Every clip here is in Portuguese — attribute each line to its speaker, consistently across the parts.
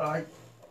Speaker 1: Ai.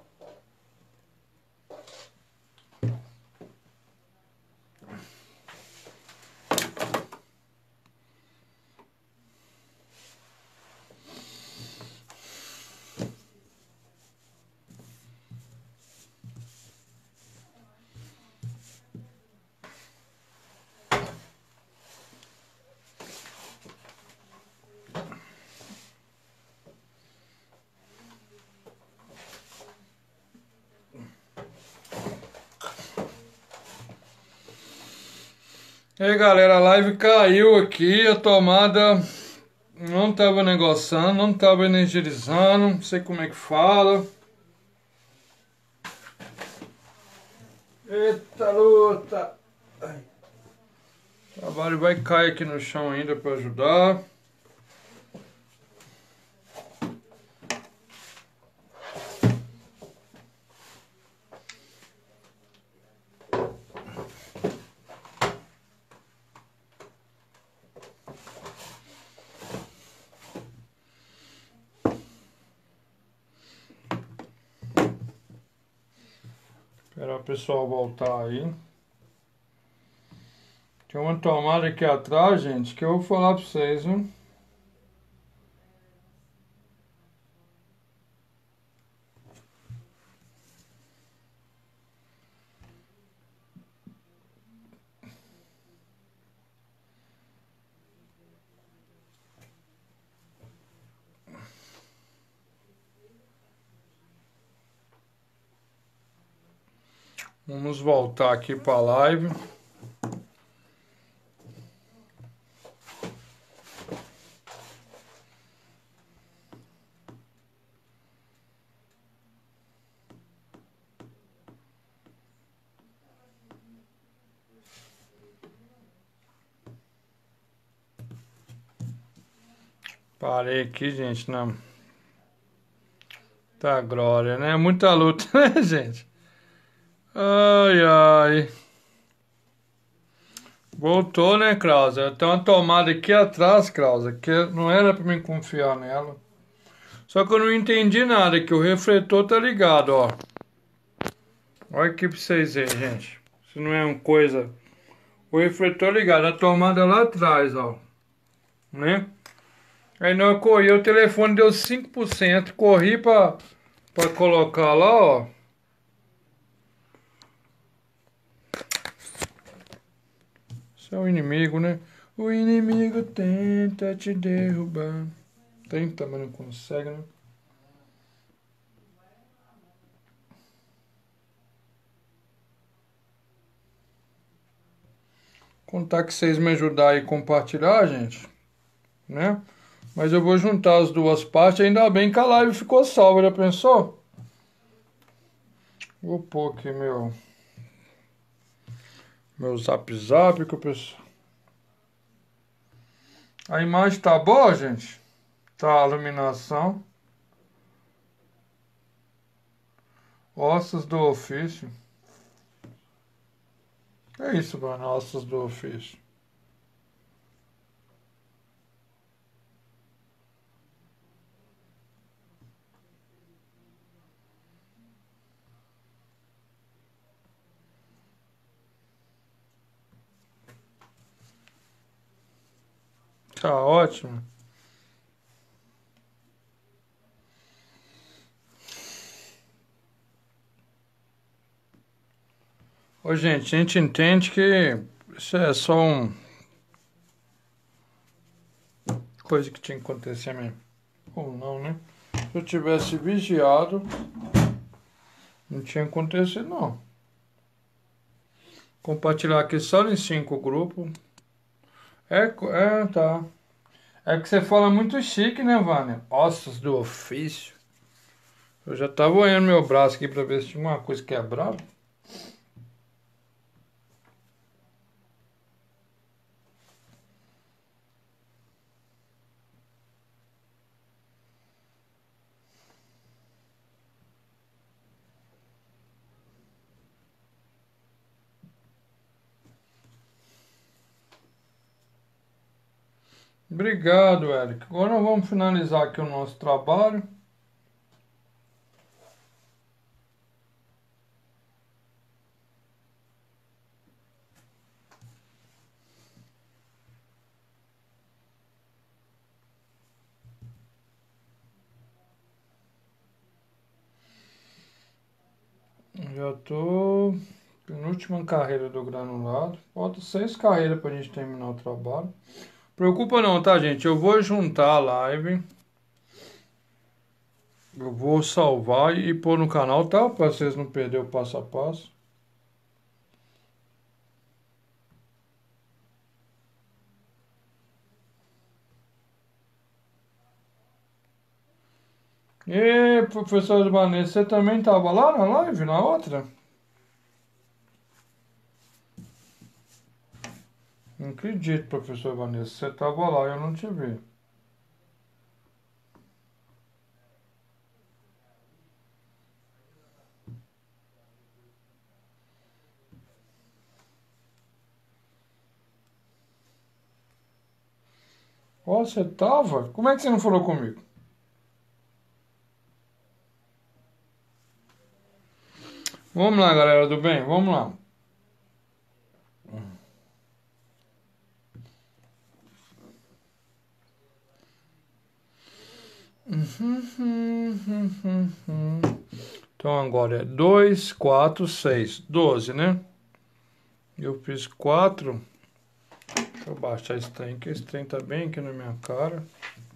Speaker 1: E aí galera, a live caiu aqui, a tomada não estava negociando, não estava energizando, não sei como é que fala. Eita luta! Ai. O trabalho vai cair aqui no chão ainda para ajudar. Esperar o pessoal voltar aí. Tem uma tomada aqui atrás, gente, que eu vou falar para vocês, viu? Vamos voltar aqui para a live. Parei aqui, gente, não. Tá glória, né? Muita luta, né, gente? Ai, ai. Voltou, né, Krause? Tem uma tomada aqui atrás, Krause, que não era pra mim confiar nela. Só que eu não entendi nada, que o refletor tá ligado, ó. Olha aqui pra vocês verem, gente. Isso não é uma coisa... O refletor ligado, a tomada lá atrás, ó. Né? Aí não, eu corri, o telefone deu 5%. Corri pra colocar lá, ó. Isso é o inimigo, né? O inimigo tenta te derrubar. Tenta, mas não consegue, né? Contar que vocês me ajudarem a compartilhar, gente, né? Mas eu vou juntar as duas partes. Ainda bem que a live ficou salva, já pensou? Vou pôr aqui meu zap que o pessoal... A imagem tá boa, gente? Tá a iluminação. Ossos do ofício. É isso, mano, ossos do ofício. Tá ótimo. Ô, gente, a gente entende que isso é só coisa que tinha que acontecer mesmo. Ou não, né? Se eu tivesse vigiado, não tinha acontecido, não. Compartilhar aqui só em 5 grupos. Tá. É que você fala muito chique, né, Vânia? Ossos do ofício. Eu já tava olhando meu braço aqui pra ver se tinha uma coisa quebrada. Obrigado, Eric. Agora vamos finalizar aqui o nosso trabalho. Já tô penúltima carreira do granulado. Falta 6 carreiras pra gente terminar o trabalho. Preocupa não, tá, gente? Eu vou juntar a live. Eu vou salvar e pôr no canal, tá? Pra vocês não perderem o passo a passo. E, professor Vanessa, você também tava lá na live, na outra? Não acredito, professor Vanessa. Você tava lá, eu não te vi. Ó, você tava? Como é que você não falou comigo? Vamos lá, galera do bem, vamos lá. Então agora é 2, 4, 6, 12, né? Eu fiz 4. Deixa eu baixar esse trem, que esse trem tá bem aqui na minha cara.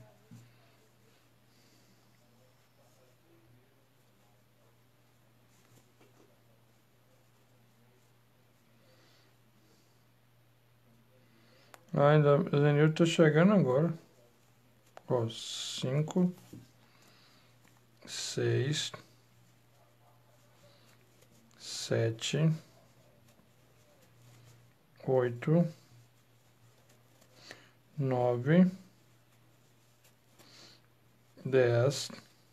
Speaker 1: Ah, ainda, o Zenil tá chegando agora. Ó, 5, 6, 7, 8, 9, 10,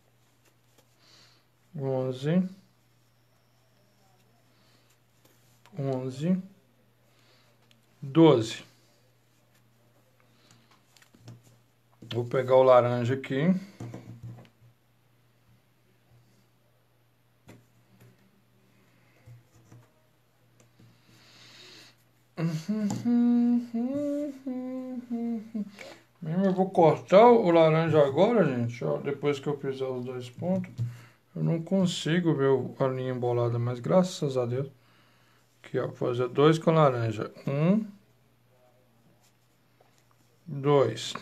Speaker 1: 11, 12. Vou pegar o laranja aqui. Eu vou cortar o laranja agora, gente. Ó, depois que eu fizer os 2 pontos. Eu não consigo ver a linha embolada, mas graças a Deus. Aqui, ó. Fazer 2 com laranja. 1, 2.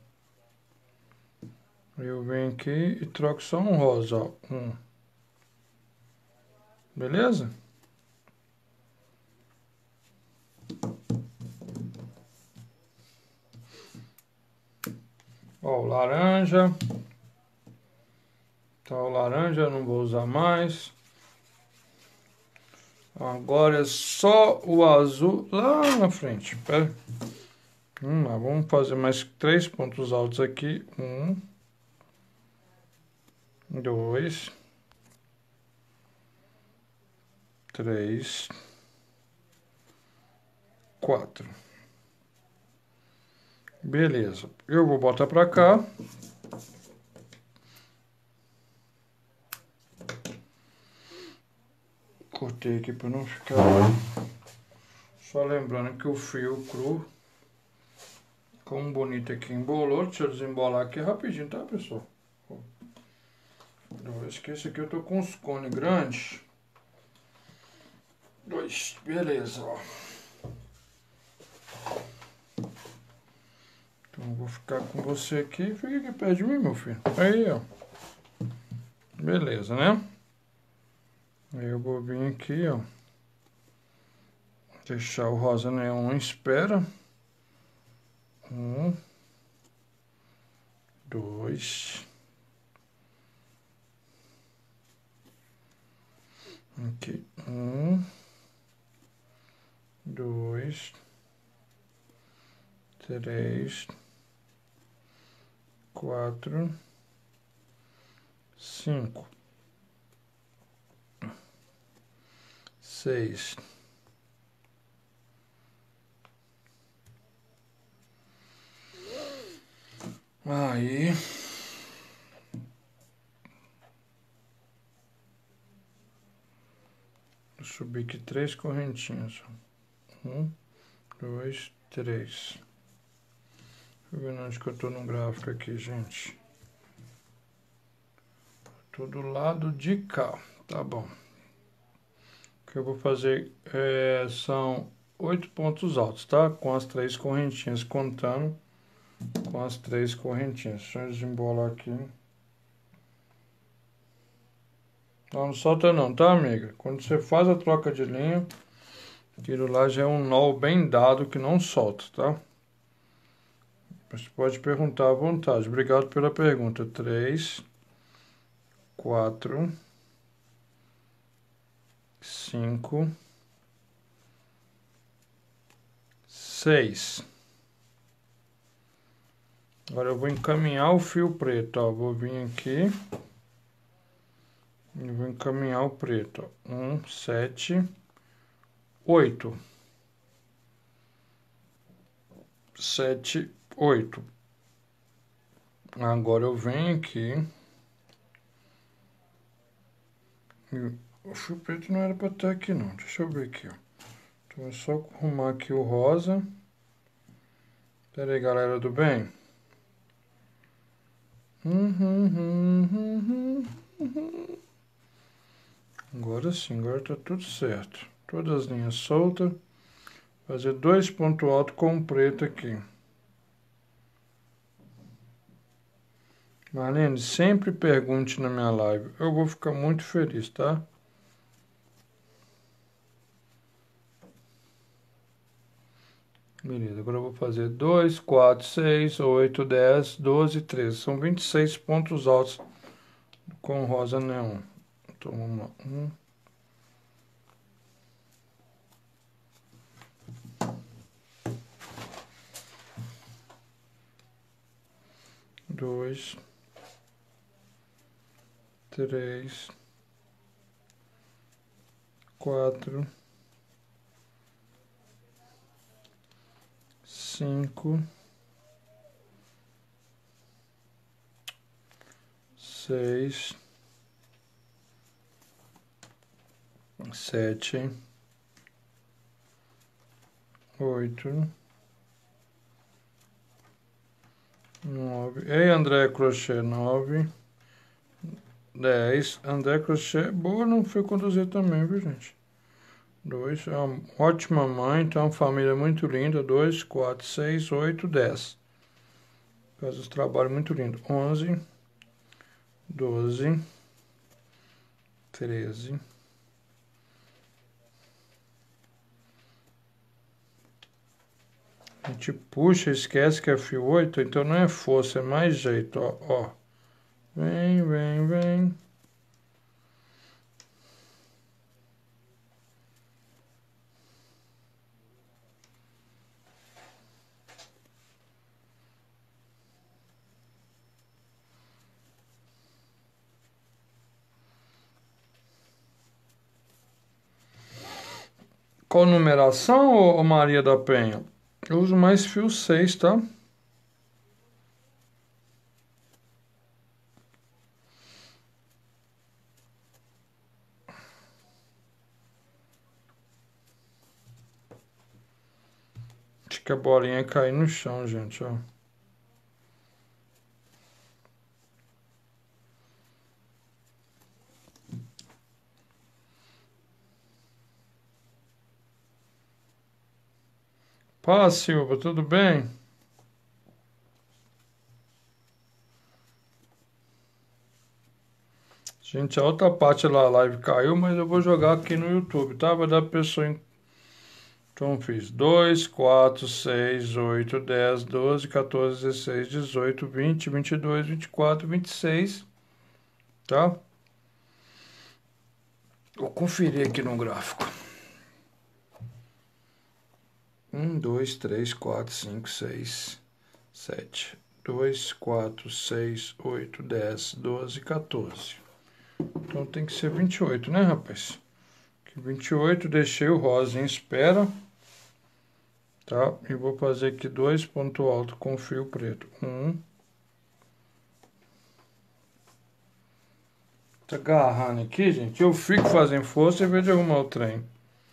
Speaker 1: Eu venho aqui e troco só um rosa, ó. 1. Beleza? Ó, o laranja. Tá, o laranja eu não vou usar mais. Agora é só o azul lá na frente. Pera. Vamos fazer mais 3 pontos altos aqui. 1, 2, 3, 4. Beleza. Eu vou botar pra cá. Cortei aqui para não ficar. Só lembrando que o fio cru, como bonito aqui embolou. Deixa eu desembolar aqui rapidinho, tá, pessoal? Não esqueça que eu tô com os cones grandes. 2, beleza, ó. Então eu vou ficar com você aqui. Fica aqui perto de mim, meu filho. Aí, ó. Beleza, né? Aí eu vou vir aqui, ó. Deixar o rosa neon em espera. 1, 2. Aqui. 1, 2, 3, 4, 5, 6. Aí. Eu subi aqui 3 correntinhas. 1, 2, 3. Deixa eu ver onde que eu tô no gráfico aqui, gente. Tô do lado de cá. Tá bom. que eu vou fazer são 8 pontos altos, tá? Com as 3 correntinhas, contando com as 3 correntinhas. Deixa eu desembolar aqui. Não solta não, tá, amiga? Quando você faz a troca de linha, aquilo lá já é um nó bem dado que não solta, tá? Você pode perguntar à vontade. Obrigado pela pergunta. 3, 4, 5, 6. Agora eu vou encaminhar o fio preto, ó. Vou vir aqui e vou encaminhar o preto, ó. 1, 7, 8. 7, 8. Agora eu venho aqui. O fio preto não era para estar aqui não. Deixa eu ver aqui, ó. Então é só arrumar aqui o rosa. Pera aí, galera do bem. Agora sim, agora tá tudo certo. Todas as linhas soltas. Fazer 2 pontos altos com preto aqui. Marlene, sempre pergunte na minha live. Eu vou ficar muito feliz, tá? Beleza, agora eu vou fazer 2, 4, 6, 8, 10, 12, 13. São 26 pontos altos com rosa neon. Então vamos lá. 2, 3, 4, 5, 6, 7, 8, 9. Ei, André Crochê, 9, 10. André Crochê é boa, não foi conduzir também, viu, gente? 2, é uma ótima mãe, então uma família muito linda. 2, 4, 6, 8, 10. Faz os trabalhos muito lindos. 11, 12, 13. A gente puxa, esquece que é fio 8, então não é força, é mais jeito, ó, ó. Vem, vem, vem. Qual numeração, ô Maria da Penha? Eu uso mais fio 6, tá? Acho que a bolinha caiu no chão, gente, ó. Fala, Silva, tudo bem? Gente, a outra parte da live caiu, mas eu vou jogar aqui no YouTube, tá? Vai dar pra pessoa. Então fiz 2, 4, 6, 8, 10, 12, 14, 16, 18, 20, 22, 24, 26, tá? Vou conferir aqui no gráfico. 1, 2, 3, 4, 5, 6, 7, 2, 4, 6, 8, 10, 12, 14. Então tem que ser 28, né, rapaz? 28, deixei o rosa em espera, tá? E vou fazer aqui 2 pontos altos com fio preto. 1. Tá agarrando aqui, gente. Eu fico fazendo força em vez de arrumar o trem.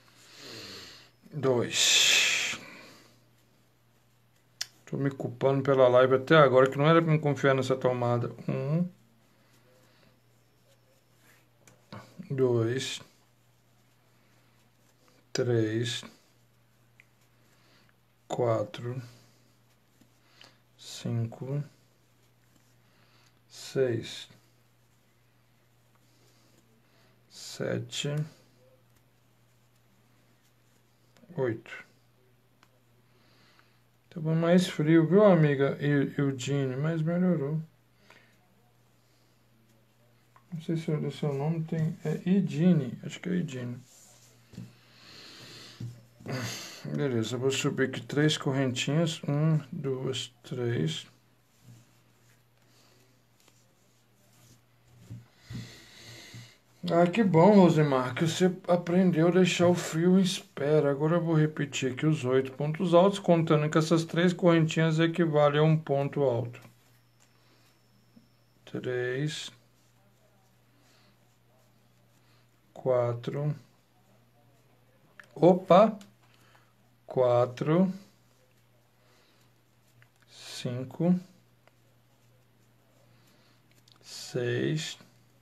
Speaker 1: 2. Tô me culpando pela live até agora, que não era pra me confiar nessa tomada. 1. 2. 3, 4, 5, 6, 7, 8. Tava mais frio, viu, amiga Eudine? Mas melhorou. Não sei se o seu nome tem... É Edine, acho que é Edine. Beleza, eu vou subir aqui 3 correntinhas. 1, 2, 3. Ah, que bom, Rosemar, que você aprendeu a deixar o frio em espera. Agora eu vou repetir aqui os 8 pontos altos, contando que essas 3 correntinhas equivalem a um ponto alto. 3, 4. Opa! 4, 5, 6.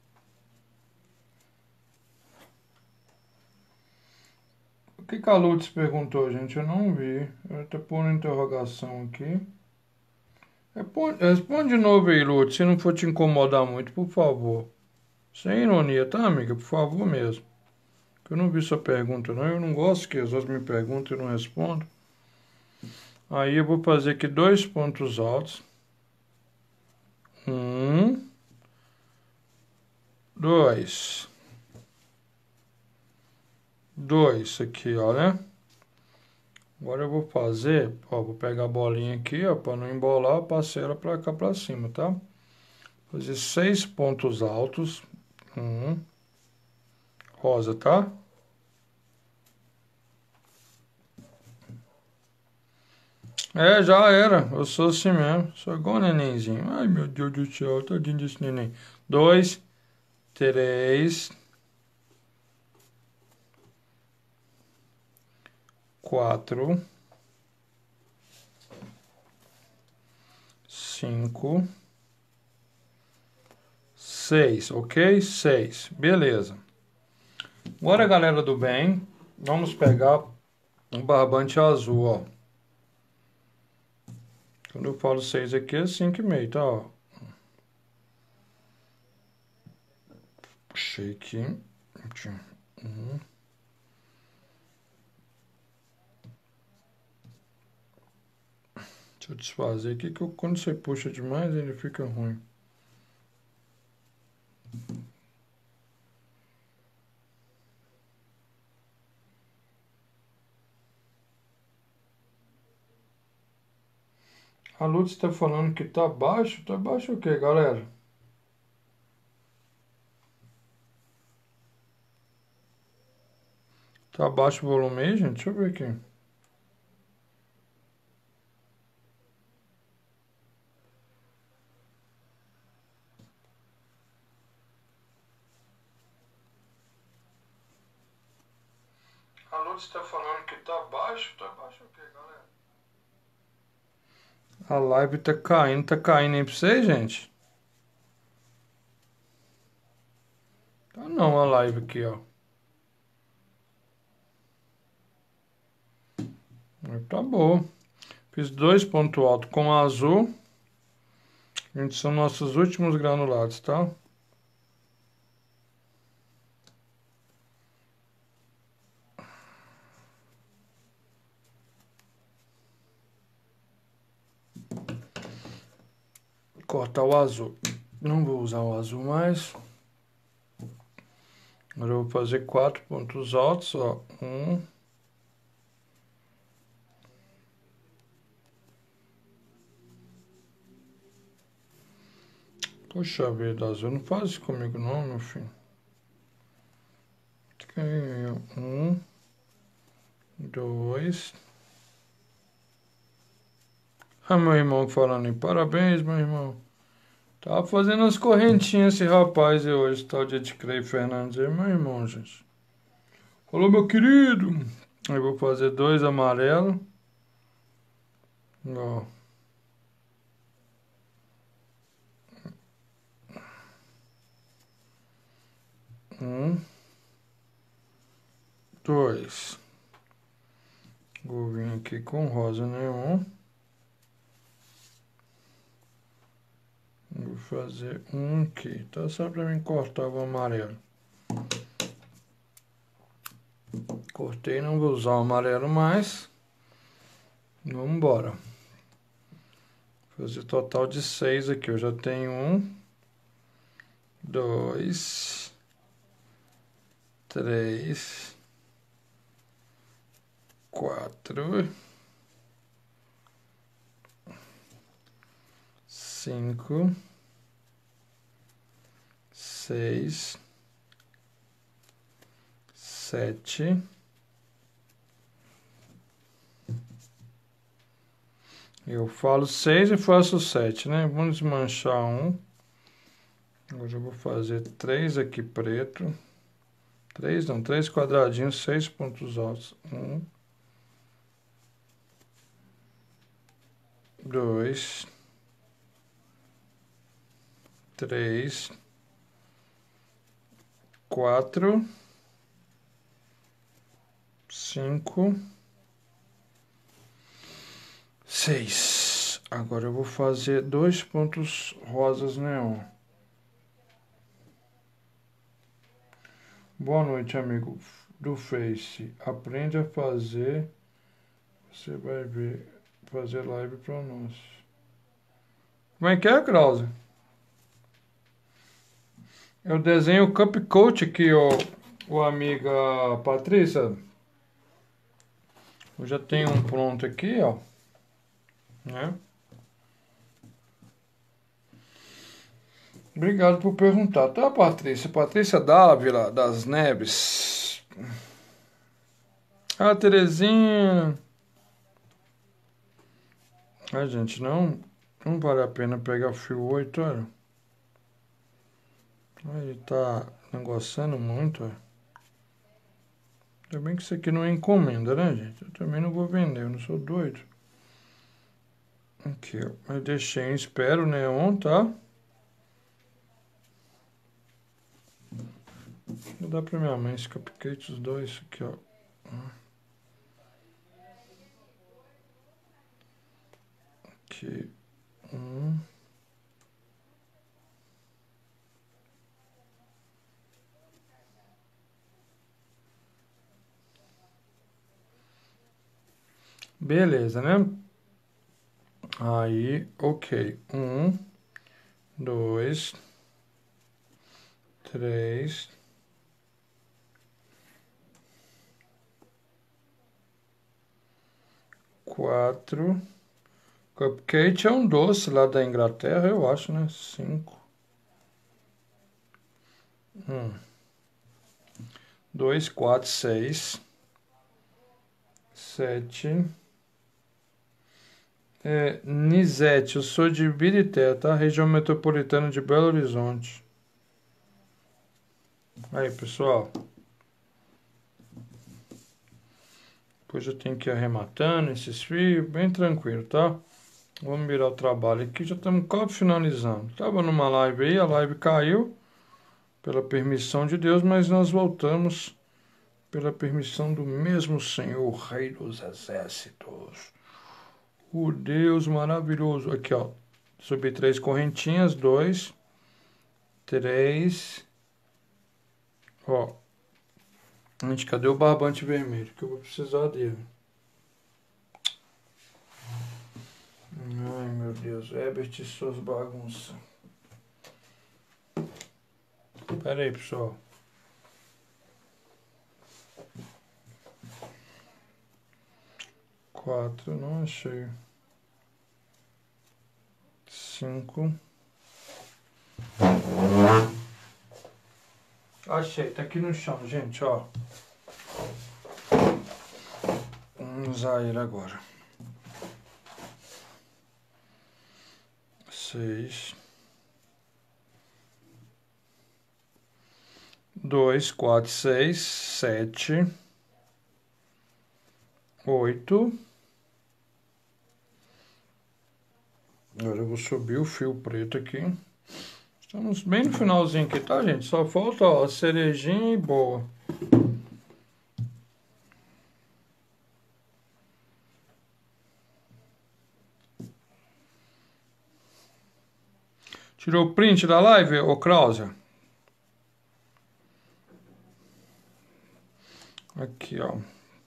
Speaker 1: O que a Lutz perguntou, gente? Eu não vi. Eu tô pondo interrogação aqui. Responde de novo aí, Lutz, se não for te incomodar muito, por favor. Sem ironia, tá, amiga? Por favor mesmo. Eu não vi sua pergunta, não. Eu não gosto que as outras me perguntam e eu não respondo. Aí eu vou fazer aqui 2 pontos altos. 1, 2. 2 aqui, olha. Agora eu vou fazer, ó, vou pegar a bolinha aqui, ó, para não embolar, passei ela para cá para cima, tá? Fazer 6 pontos altos. 1, rosa, tá? É, já era. Eu sou assim mesmo. Sou igual nenenzinho. Ai, meu Deus do céu, tadinho desse neném. 2, 3, 4, 5, 6, ok? 6, beleza. Agora, galera do bem, vamos pegar um barbante azul, ó. Quando eu falo 6 aqui, é 5,5, tá? Ó. Puxei aqui. 1. Deixa eu desfazer aqui, que quando você puxa demais, ele fica ruim. A Lutz está falando que tá baixo. Tá baixo o quê, galera? Tá baixo o volume aí, gente? Deixa eu ver aqui. A Lutz está falando que tá baixo. Tá baixo o quê, galera? A live tá caindo aí pra vocês, gente? Tá não a live aqui, ó. Tá bom. Fiz 2 pontos altos com azul. Gente, são nossos últimos granulados, tá? Cortar o azul. Não vou usar o azul mais. Agora eu vou fazer 4 pontos altos, ó. 1. Poxa vida, azul, não faz isso comigo não, meu filho. 1, 2. Ah, meu irmão falando em parabéns, meu irmão. Tava fazendo as correntinhas esse rapaz aí hoje, tal dia de Crei Fernandes aí, meu irmão, gente. Falou, meu querido. Eu vou fazer 2 amarelos. Ó. 1, 2. Vou vir aqui com rosa neon. Vou fazer um aqui, tá? Só pra mim cortar o amarelo. Cortei, não vou usar o amarelo mais. Vamos embora. Fazer total de 6 aqui. Eu já tenho 1, 2, 3, 4, 5, 6, 7. Eu falo 6 e faço 7, né? Vamos desmanchar um. Agora eu vou fazer 3 aqui preto. 3 não, 3 quadradinhos, 6 pontos altos. 1, 2, 3, 4, 5, 6. Agora eu vou fazer 2 pontos rosas neon. Boa noite, amigo do Face. Aprende a fazer. Você vai ver. Fazer live pra nós. Como é que é, Krause? Eu desenho o Cup Coat aqui, ó, amiga Patrícia. Eu já tenho um pronto aqui, ó. Né? Obrigado por perguntar. Tá, Patrícia? Patrícia Dávila das Neves. Ah, Terezinha. Ai, gente, não vale a pena pegar o fio 8, olha. Ele tá negociando muito, olha. Ainda bem que isso aqui não é encomenda, né, gente? Eu também não vou vender, eu não sou doido. Aqui, ó. Eu deixei em espera o neon, tá? Vou dar pra minha mãe esse cupcake, os dois aqui, ó. Aqui. 1. Beleza, né? Aí, ok. 1, 2, 3, 4. Cupcake é um doce lá da Inglaterra, eu acho, né? 5. 1, 2, 4, 6, 7. Nizete, eu sou de Ibirité, tá? Região metropolitana de Belo Horizonte. Aí, pessoal. Depois eu tenho que ir arrematando esses fios, bem tranquilo, tá? Vamos virar o trabalho aqui, já estamos quase finalizando. Tava numa live aí, a live caiu, pela permissão de Deus, mas nós voltamos pela permissão do mesmo Senhor, Rei dos Exércitos. O Deus maravilhoso. Aqui, ó. Subi 3 correntinhas, 2, 3. Ó. Gente, cadê o barbante vermelho? Que eu vou precisar dele. Ai, meu Deus. Herbert e suas bagunças. Pera aí, pessoal. Quatro, não achei. 5. Achei, tá aqui no chão, gente, ó. Vamos usar ele agora. 6. 2, 4, 6, 7, 8. Agora eu vou subir o fio preto aqui. Estamos bem no finalzinho aqui, tá, gente? Só falta, ó, a cerejinha e boa. Tirou o print da live, ô Krause? Aqui, ó.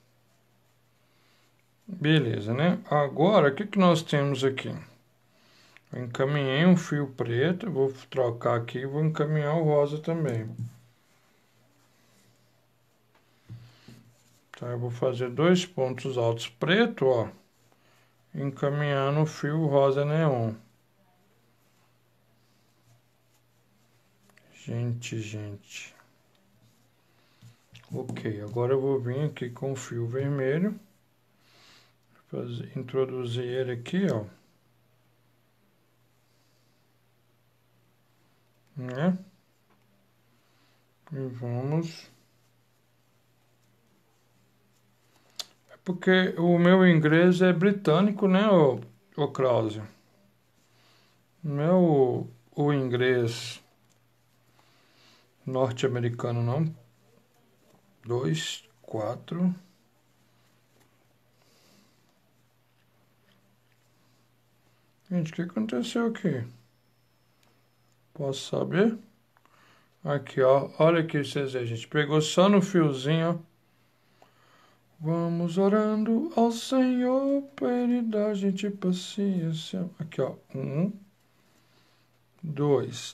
Speaker 1: Beleza, né? Agora, o que que nós temos aqui? Eu encaminhei um fio preto, vou trocar aqui e vou encaminhar o rosa também. Tá, eu vou fazer 2 pontos altos preto, ó, encaminhando o fio rosa neon. Gente. Ok, agora eu vou vir aqui com o fio vermelho, introduzir ele aqui, ó, né? E vamos... É porque o meu inglês é britânico, né, ô Krause? Não é o inglês norte-americano, não. 2, 4. Gente, o que aconteceu aqui? Posso saber? Aqui, ó. Olha aqui, vocês veem, gente. Pegou só no fiozinho, ó. Vamos orando ao Senhor para Ele dar a gente paciência. Aqui, ó. 1, 2.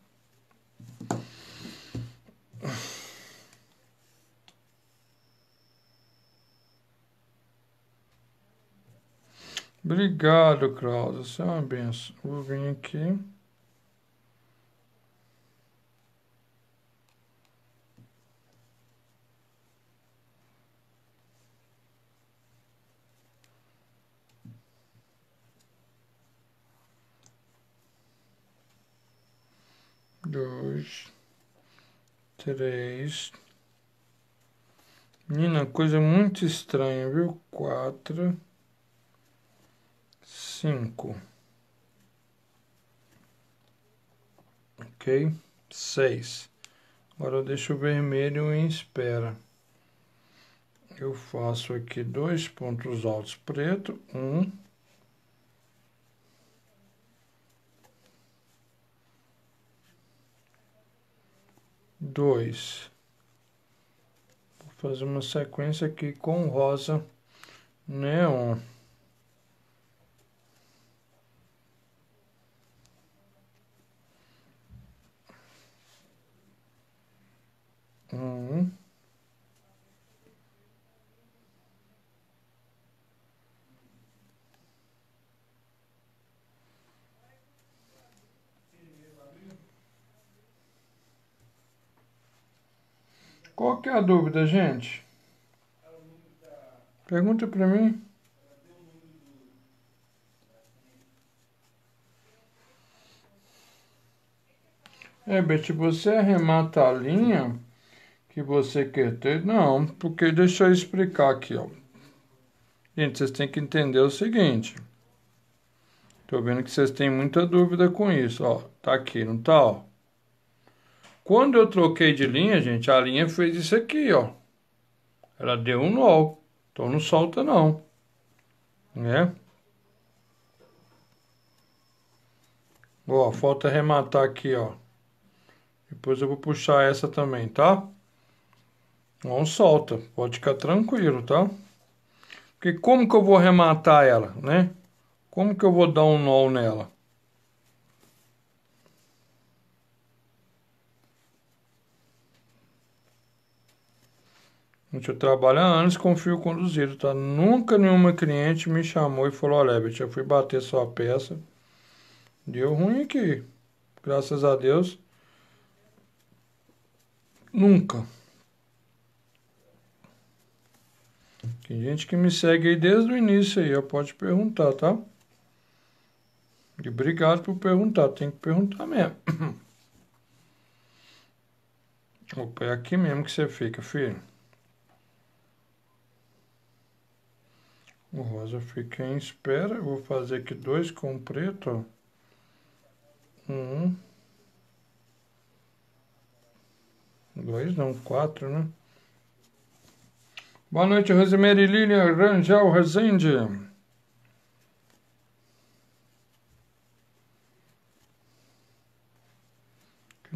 Speaker 1: Obrigado, Cláudio. Você é uma benção. Vou vir aqui. Dois, 3. Menina, coisa muito estranha, viu? 4, 5. Ok? 6. Agora eu deixo o vermelho em espera. Eu faço aqui 2 pontos altos preto. 1. 2. Vou fazer uma sequência aqui com rosa neon. Qual que é a dúvida, gente? Pergunta para mim. Beth, você arremata a linha que você quer ter? Não, porque deixa eu explicar aqui, ó. Gente, vocês têm que entender o seguinte. Tô vendo que vocês têm muita dúvida com isso, ó. Tá aqui, não tá, ó? Quando eu troquei de linha, gente, a linha fez isso aqui, ó. Ela deu um nó. Então não solta, não. Né? Ó, falta arrematar aqui, ó. Depois eu vou puxar essa também, tá? Não solta, pode ficar tranquilo, tá? Porque como que eu vou arrematar ela, né? Como que eu vou dar um nó nela? Gente, eu trabalho há anos com fio conduzido, tá? Nunca nenhuma cliente me chamou e falou, olha, Beth, eu fui bater sua peça, deu ruim aqui. Graças a Deus. Nunca. Tem gente que me segue aí desde o início aí, ó, pode perguntar, tá? E obrigado por perguntar, tem que perguntar mesmo. Opa, é aqui mesmo que você fica, filho. O rosa fica em espera, eu vou fazer aqui 2 com preto, ó. 1, 2 não, 4, né? Boa noite, Rosemary Lilian Rangel Rezende.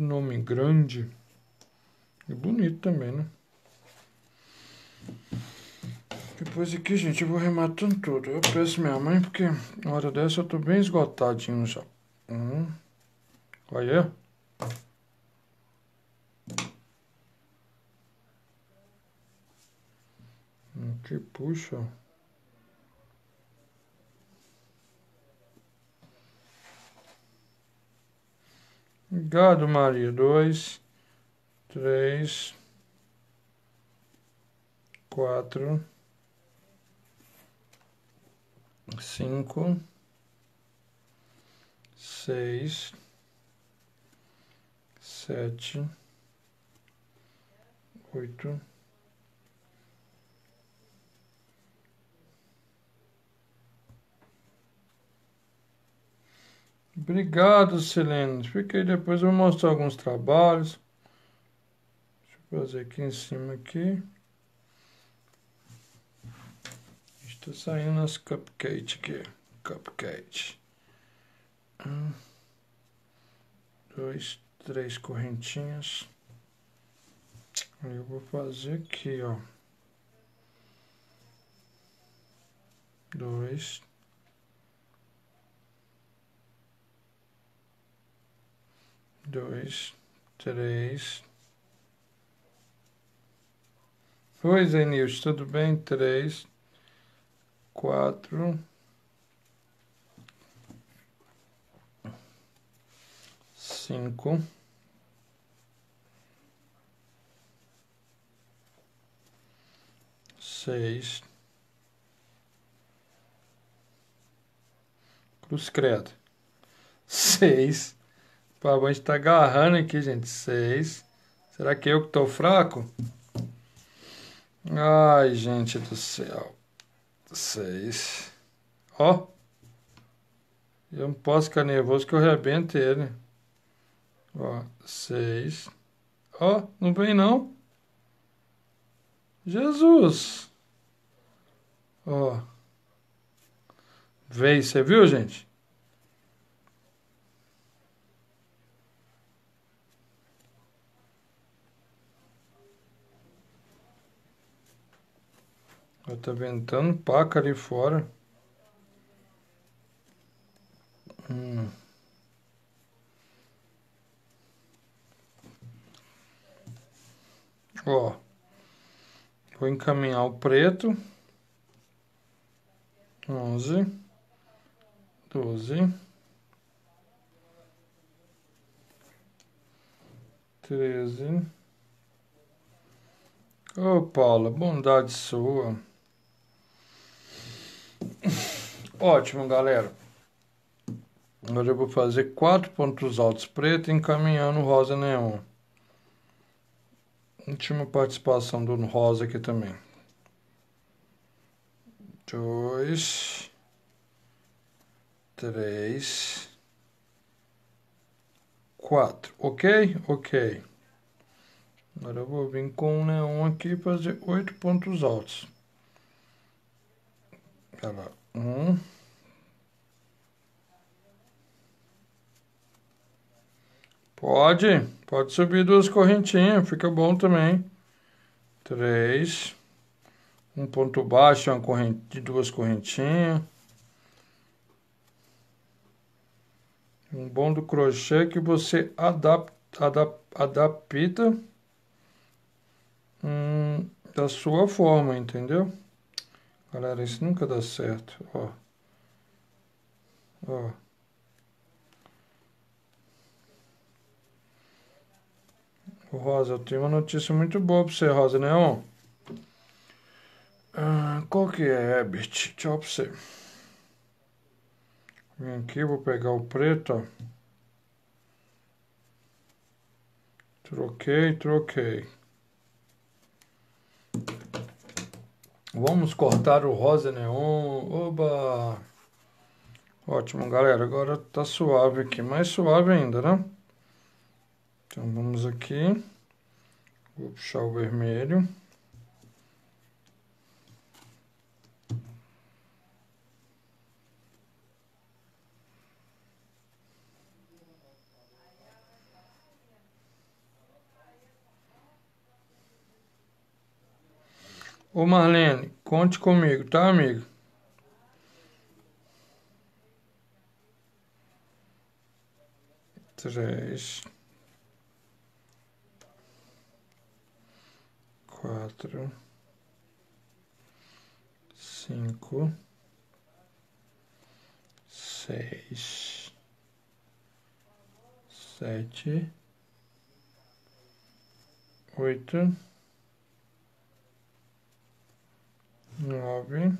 Speaker 1: nome grande. E bonito também, né? Depois aqui, gente, eu vou rematando tudo. Eu peço minha mãe, porque na hora dessa eu tô bem esgotadinho já. Olha. Aqui, puxa. Obrigado, Maria. 2, 3, 4, 5, 6, 7, 8. Obrigado, Silene. Fica aí, depois eu vou mostrar alguns trabalhos. Deixa eu fazer aqui em cima aqui. Está saindo as cupcake aqui. Cupcake. 1, 2, 3 correntinhas. Aí eu vou fazer aqui, ó. 2. 2, 3. Oi, Zenilson, tudo bem? 3, 4, 5, 6. Cruz credo. 6. O Pavão está agarrando aqui, gente. 6. Será que eu que tô fraco? Ai, gente do céu. 6. Ó. Eu não posso ficar nervoso que eu arrebento ele. Ó, 6. Ó, não vem não. Jesus. Ó. Veio, você viu, gente? Ó, tá ventando paca ali fora. Ó. Vou encaminhar o preto. 11. 12. 13. Ô, Paula, bondade sua. Ótimo, galera. Agora eu vou fazer 4 pontos altos preto encaminhando o rosa neon. Última participação do rosa aqui também. 2, 3, 4. Ok? Ok. Agora eu vou vir com o neon aqui e fazer 8 pontos altos. Olha lá. 1. Pode subir 2 correntinhas, fica bom também. 3. Um ponto baixo, uma corrente de 2 correntinhas. Um bom do crochê que você adapta da sua forma, entendeu? Galera, isso nunca dá certo, ó. Ó. Ô, Rosa, eu tenho uma notícia muito boa pra você, Rosa Neon. Qual que é, Herbert? Tchau pra você. Vem aqui, vou pegar o preto, ó. Troquei. Vamos cortar o rosa neon. Oba! Ótimo, galera. Agora tá suave aqui. Mais suave ainda, né? Então vamos aqui. Vou puxar o vermelho. Ô Marlene, conte comigo, tá, amigo? Três, quatro, cinco, seis, sete, oito, nove,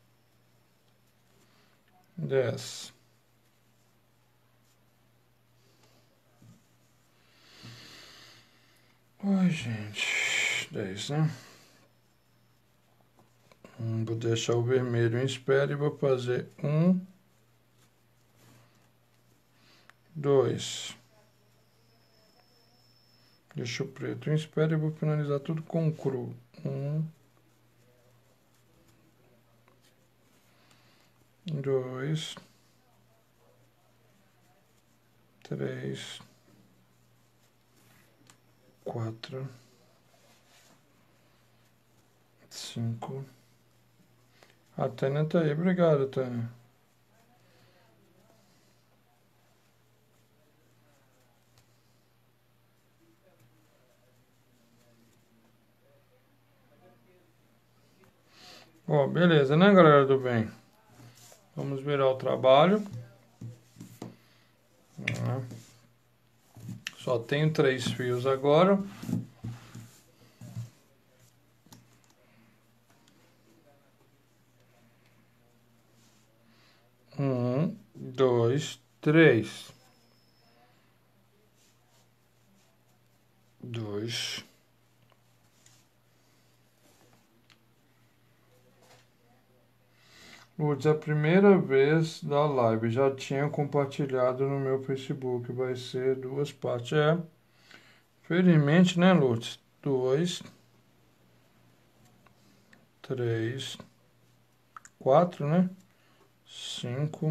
Speaker 1: 10. Ai, gente, 10, né? Vou deixar o vermelho em espera e vou fazer 1, 2. Deixa o preto em espera e vou finalizar tudo com cru. 1, 2, 3, 4, 5. A Tânia tá aí. Obrigado, Tânia. Ó, beleza, né, galera do bem? Vamos virar o trabalho. Só tenho 3 fios agora. Um, dois, três. 2. Lourdes, é a primeira vez da live. Já tinha compartilhado no meu Facebook. Vai ser 2 partes. É. Felizmente, né, Lourdes? 2, 3, 4, né? 5,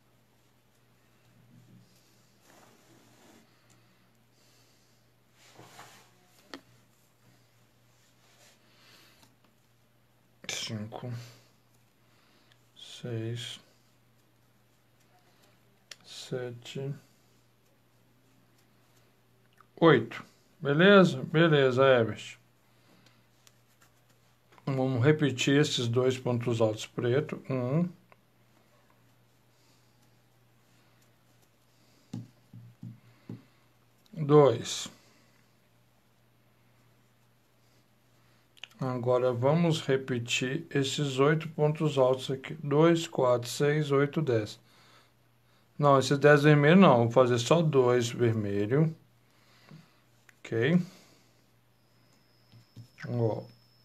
Speaker 1: 5, 6, 7, 8. Beleza? Beleza, Everest. Vamos repetir esses 2 pontos altos preto. 1, 2. Agora vamos repetir esses 8 pontos altos aqui. 2, 4, 6, 8, 10. Não, esses 10 vermelhos não. Vou fazer só 2 vermelho. Ok? Ó.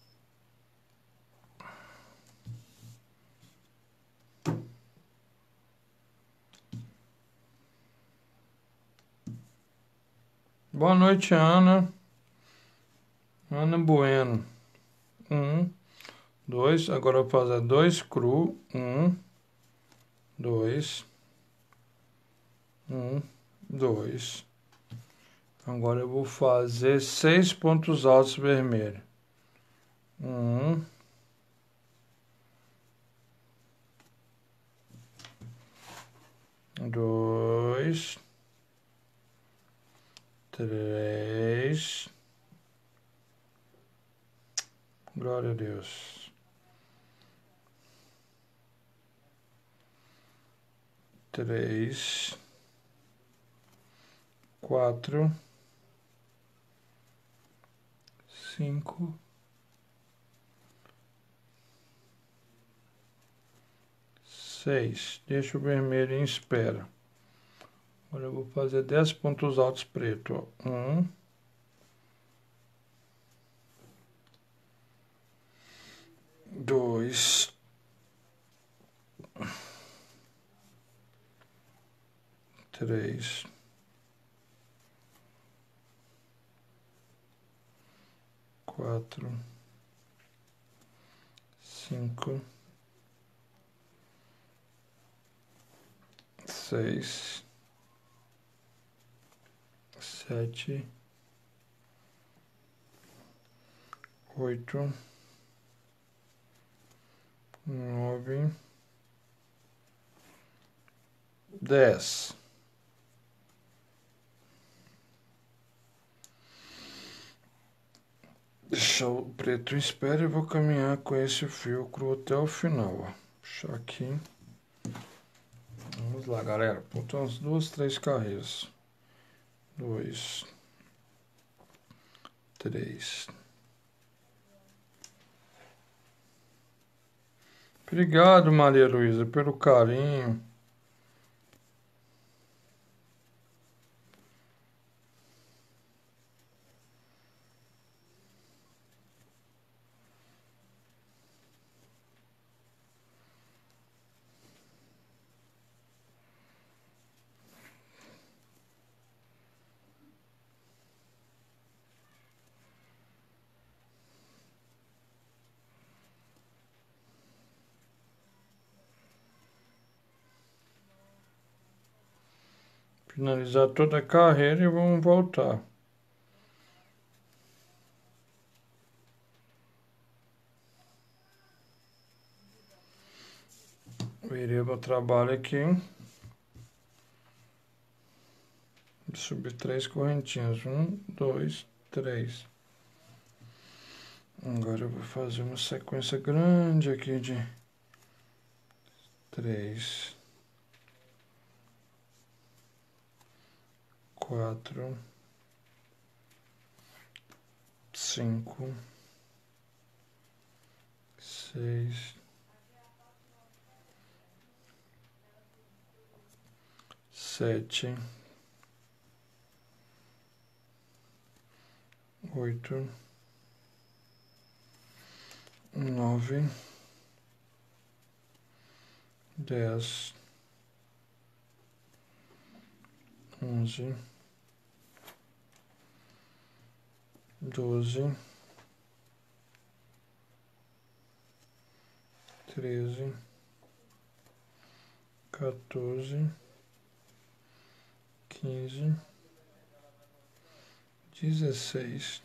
Speaker 1: Boa noite, Ana. Ana Bueno. 1, 2. Agora eu vou fazer 2 cru. 1, 2, 1, 2. Agora eu vou fazer 6 pontos altos vermelhos. 1, 2, 3. Glória a Deus. 3, 4, 5, 6. Deixa o vermelho em espera. Agora eu vou fazer 10 pontos altos preto. 1, 2, 3, 4, 5, 6, 7, 8, 9, 10. Deixar o preto em espera e vou caminhar com esse filtro até o final, ó. Puxar aqui. Vamos lá, galera. Faltam umas 2, 3 carreiras. 2, 3. Obrigado, Maria Luísa, pelo carinho. Finalizar toda a carreira e vamos voltar. Virei meu trabalho aqui. Subir 3 correntinhas. 1, 2, 3. Agora eu vou fazer uma sequência grande aqui de 3, 4, 5, 6, 7, 8, 9, 10, 11, 12, 13, 14, 15, 16,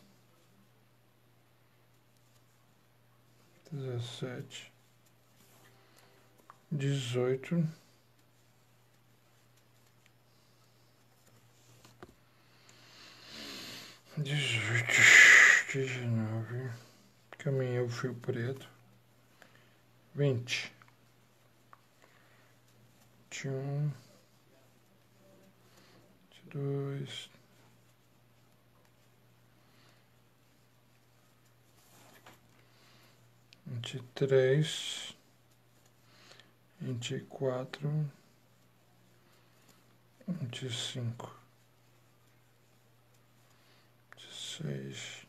Speaker 1: 17, 18, 19, caminhei o fio preto, 20, 21, 22, 23, 24, 25, 26,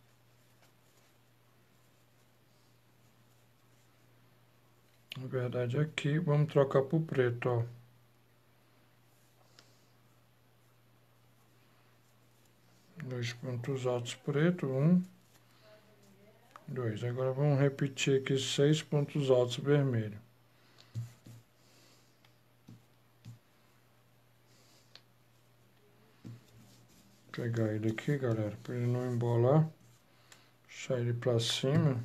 Speaker 1: na verdade aqui, vamos trocar pro preto, ó. Dois pontos altos preto, 1, 2. Agora vamos repetir aqui 6 pontos altos vermelho. Pegar ele aqui, galera, para ele não embolar. Puxar ele para cima.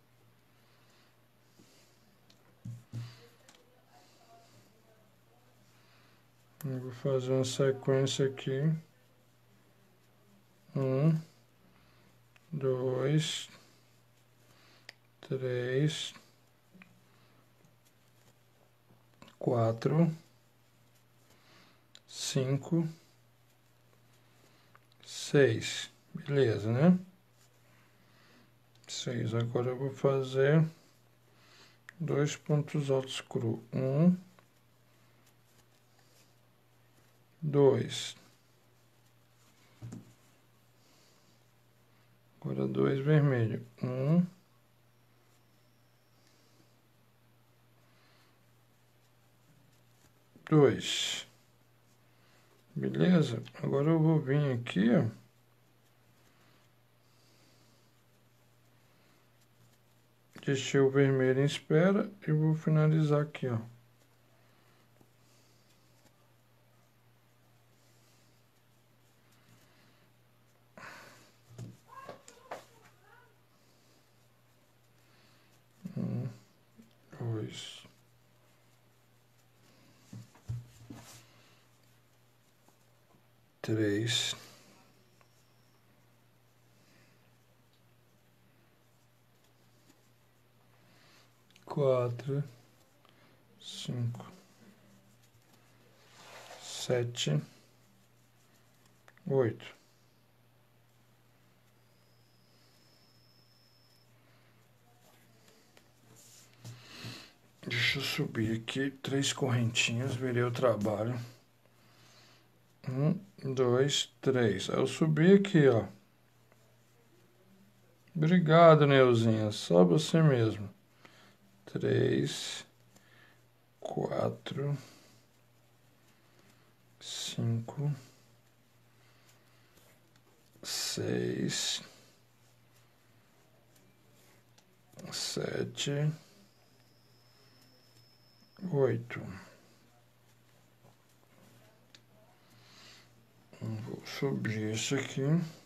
Speaker 1: Eu vou fazer uma sequência aqui. 1, 2, 3, 4, 5, 6. Beleza, né? 6. Agora eu vou fazer 2 pontos altos cru. 1, 2. Agora 2 vermelho. 1, 2. Beleza? Agora eu vou vir aqui, ó. Deixei o vermelho em espera e vou finalizar aqui, ó. 3, 4, 5, 7, 8. Deixa eu subir aqui 3 correntinhas, virei o trabalho. 1, 2, 3. Aí eu subi aqui, ó. Obrigado, Neuzinha. Só você mesmo. 3, 4, 5, 6, 7, 8. Vou subir isso aqui.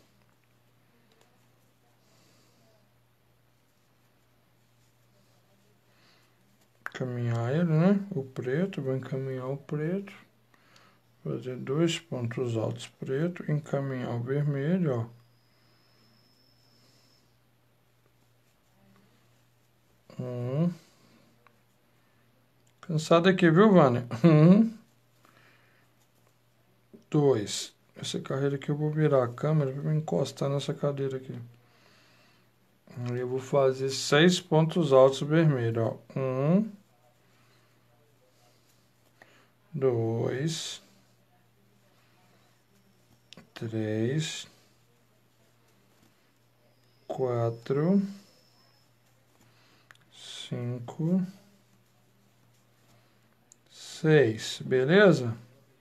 Speaker 1: Caminhar ele, né? O preto, vou encaminhar o preto. Fazer 2 pontos altos preto, encaminhar o vermelho, ó. Cansado aqui, viu, Vânia? 2. Essa carreira aqui eu vou virar a câmera para me encostar nessa cadeira aqui. Aí eu vou fazer 6 pontos altos vermelhos, ó. 2, 3, 4, 5, 6, beleza?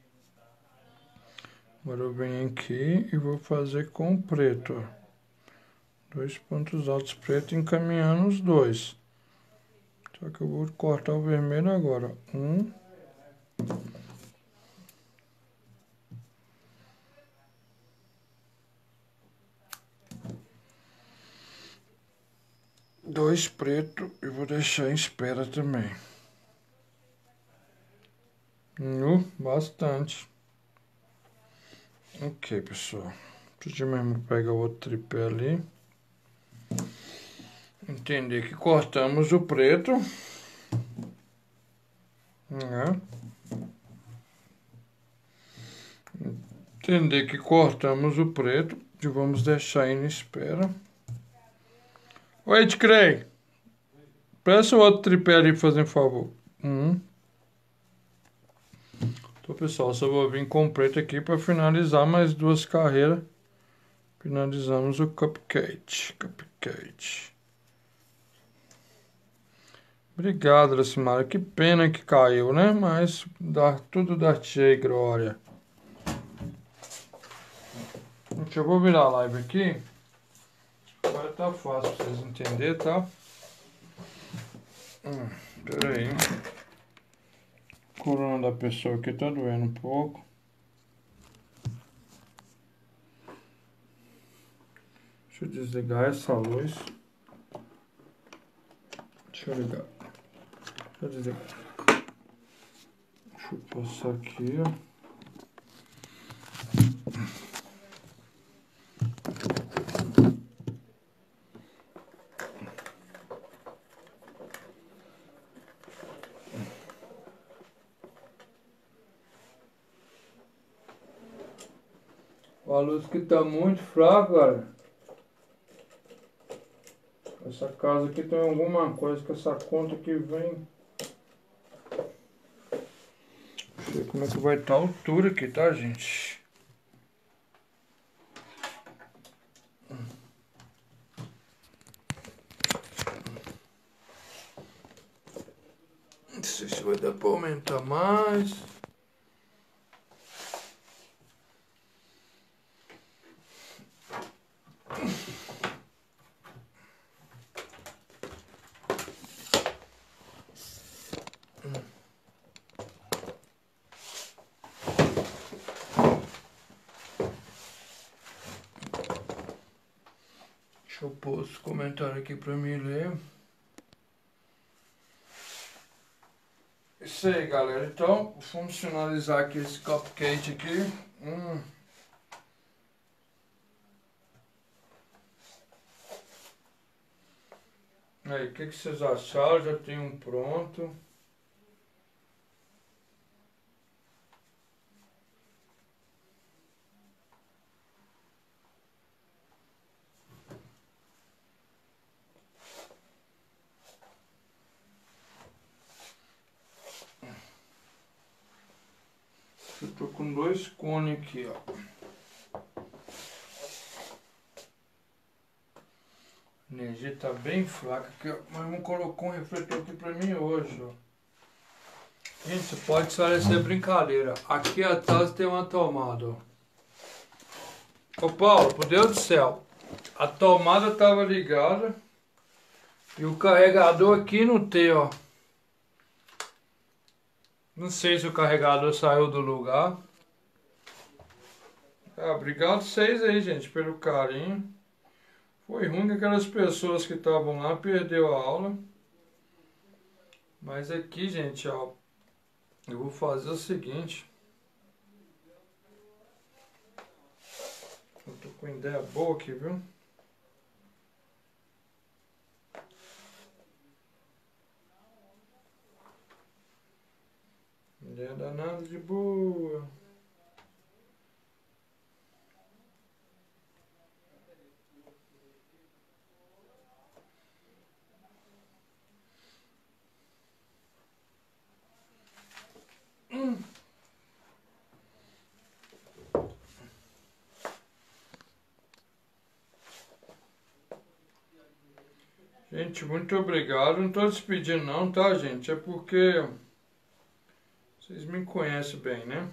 Speaker 1: Agora eu venho aqui e vou fazer com preto, ó. 2 pontos altos preto encaminhando os 2. Só que eu vou cortar o vermelho agora. 1, 2 preto e vou deixar em espera também. Bastante. Ok, pessoal. Preciso mesmo pegar o outro tripé ali. Entender que cortamos o preto. Né? Entender que cortamos o preto e vamos deixar em espera. Oi, Edcrei. Presta o outro tripé ali, fazendo favor. Então, pessoal, só vou vir com o preto aqui para finalizar mais 2 carreiras. Finalizamos o cupcake. Obrigado, Lacimara. Que pena que caiu, né? Mas tudo dá cheio, glória. Gente, eu vou virar a live aqui. Agora tá fácil pra vocês entenderem, tá? Pera aí. A corona da pessoa aqui tá doendo um pouco. Deixa eu desligar essa luz. Deixa eu ligar. Deixa eu desligar. Deixa eu passar aqui, ó. A luz que tá muito fraca, cara. Essa casa aqui tem alguma coisa que essa conta que vem. Não sei como é que vai estar a altura aqui, tá, gente? Não sei se vai dar pra aumentar mais. Deixa eu pôr os comentários aqui pra mim ler. Isso aí, galera. Então, vamos finalizar aqui esse cupcake aqui. Aí, o que vocês acharam? Já tem um pronto. Eu tô com 2 cones aqui, ó. A energia tá bem fraca aqui, ó. Mas não colocou um refletor aqui pra mim hoje, ó. Gente, você pode parecer brincadeira. Aqui atrás tem uma tomada, ó. Ô Paulo, por Deus do céu. A tomada tava ligada. E o carregador aqui não tem, ó. Não sei se o carregador saiu do lugar. Ah, obrigado vocês aí, gente, pelo carinho. Foi ruim que aquelas pessoas que estavam lá perdeu a aula. Mas aqui, gente, ó, eu vou fazer o seguinte. Eu tô com ideia boa aqui, viu? Ideia danada de boa. Gente, muito obrigado. Não tô despedindo não, tá, gente? É porque vocês me conhecem bem, né?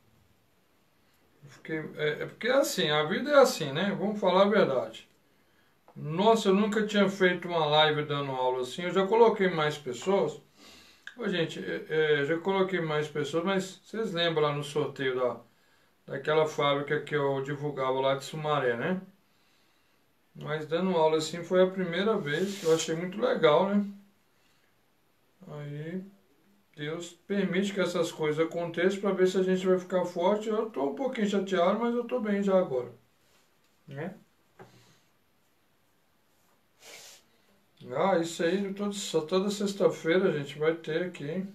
Speaker 1: É porque é assim, a vida é assim, né? Vamos falar a verdade. Nossa, eu nunca tinha feito uma live dando aula assim. Eu já coloquei mais pessoas. Ô, gente, já coloquei mais pessoas, mas vocês lembram lá no sorteio daquela fábrica que eu divulgava lá de Sumaré, né? Mas dando aula assim foi a primeira vez, que eu achei muito legal, né? Aí Deus permite que essas coisas aconteçam para ver se a gente vai ficar forte. Eu tô um pouquinho chateado, mas eu tô bem já agora, né? Ah, isso aí, só toda sexta-feira a gente vai ter aqui, hein?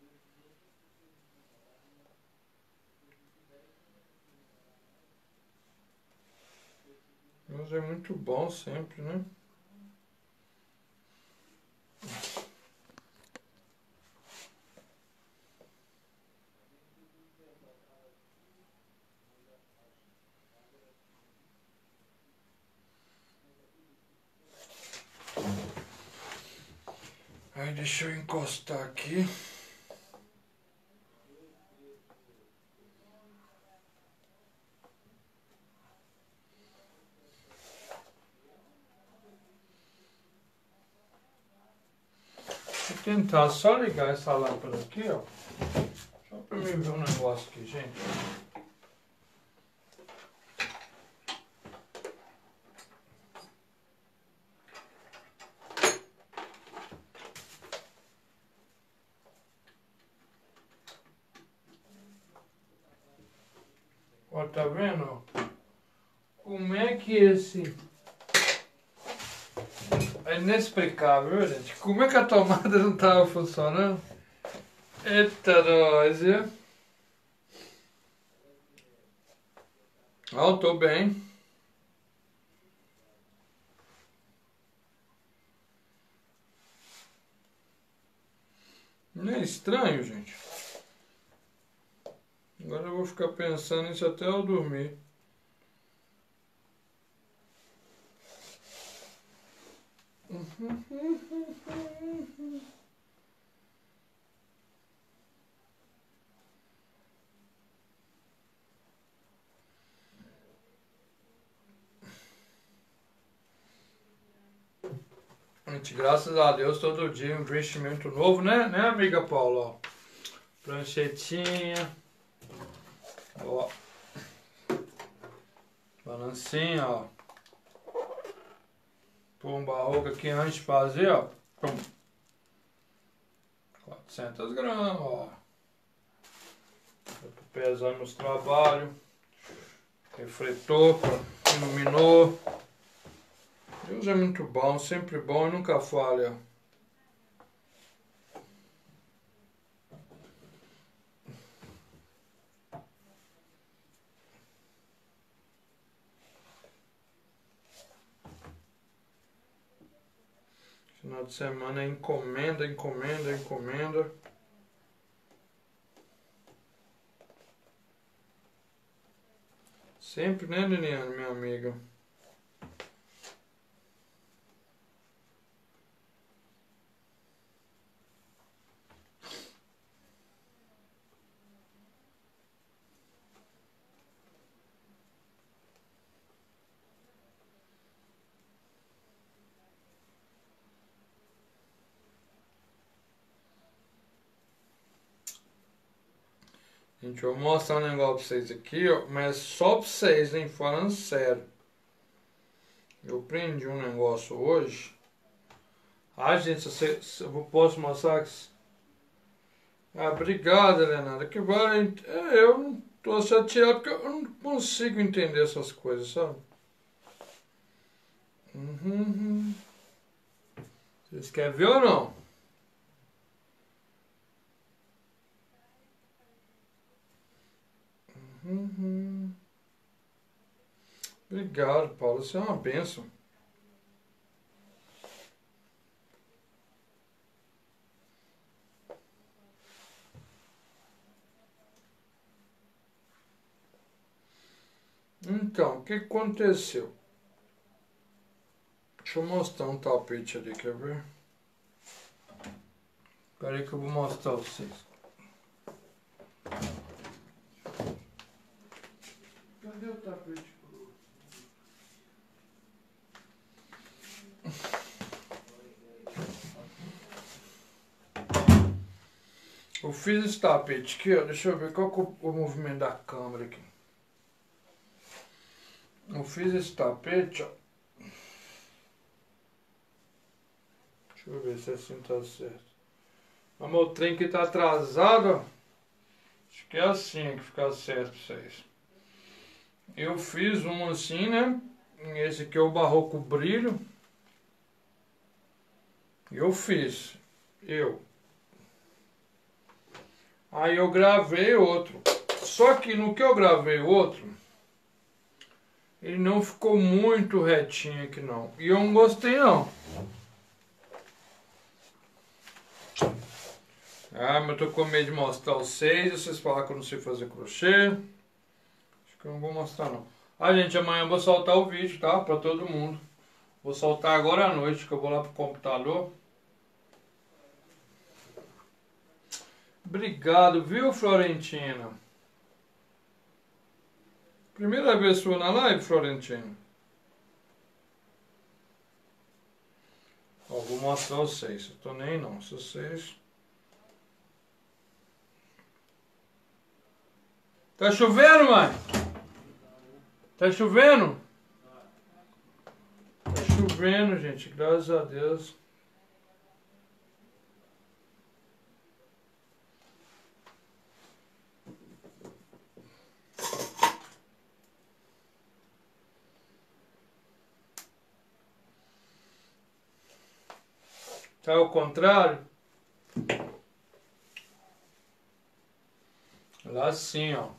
Speaker 1: Mas é muito bom sempre, né? Aí deixa eu encostar aqui. Vou tentar só ligar essa lâmpada aqui, ó. Só pra mim ver um negócio aqui, gente. Ó, tá vendo? Como é que esse... É inexplicável, viu, gente? Como é que a tomada não tava funcionando? Eita, nós, viu? Ó, eu tô bem. Não é estranho, gente? Agora eu vou ficar pensando nisso até eu dormir. Gente, graças a Deus, todo dia um investimento novo, né, amiga Paula? Ó, pranchetinha. Ó. Balancinha, ó. Pomba roca aqui antes de fazer, ó. Pum. 400 gramas, ó. Pesando nos trabalhos. Refletor, iluminou. Deus é muito bom, sempre bom e nunca falha. Final de semana é encomenda, encomenda, encomenda. Sempre, né, Liliane, minha amiga? Gente, eu vou mostrar um negócio pra vocês aqui, ó, mas só pra vocês, hein, falando sério. Eu prendi um negócio hoje. Ah, gente, eu posso mostrar que... Ah, obrigado, Leonardo. Que vale... eu não tô chateado porque eu não consigo entender essas coisas, sabe? Uhum. Vocês querem ver ou não? Uhum. Obrigado, Paulo. Você é uma bênção. Então, o que aconteceu? Deixa eu mostrar um tapete ali, quer ver? Espera aí que eu vou mostrar pra vocês. Cadê o tapete? Eu fiz esse tapete aqui, ó. Deixa eu ver qual que é o movimento da câmera aqui. Eu fiz esse tapete, ó. Deixa eu ver se assim tá certo. O meu trem que tá atrasado, ó. Acho que é assim que fica certo pra vocês. Eu fiz um assim, né? Esse aqui é o Barroco Brilho. Eu fiz. Aí eu gravei outro. Só que no que eu gravei outro, ele não ficou muito retinho aqui não. E eu não gostei não. Ah, mas eu tô com medo de mostrar vocês. Vocês falaram que eu não sei fazer crochê. Acho que eu não vou mostrar não. Ah, gente, amanhã eu vou soltar o vídeo, tá? Pra todo mundo. Vou soltar agora à noite, que eu vou lá pro computador. Obrigado, viu, Florentina? Primeira vez sua na live, Florentina. Ó, vou mostrar vocês. Eu tô nem não. Se vocês... Tá chovendo, mãe? Tá chovendo? Tá chovendo, gente. Graças a Deus. Tá ao contrário? Lá assim, ó.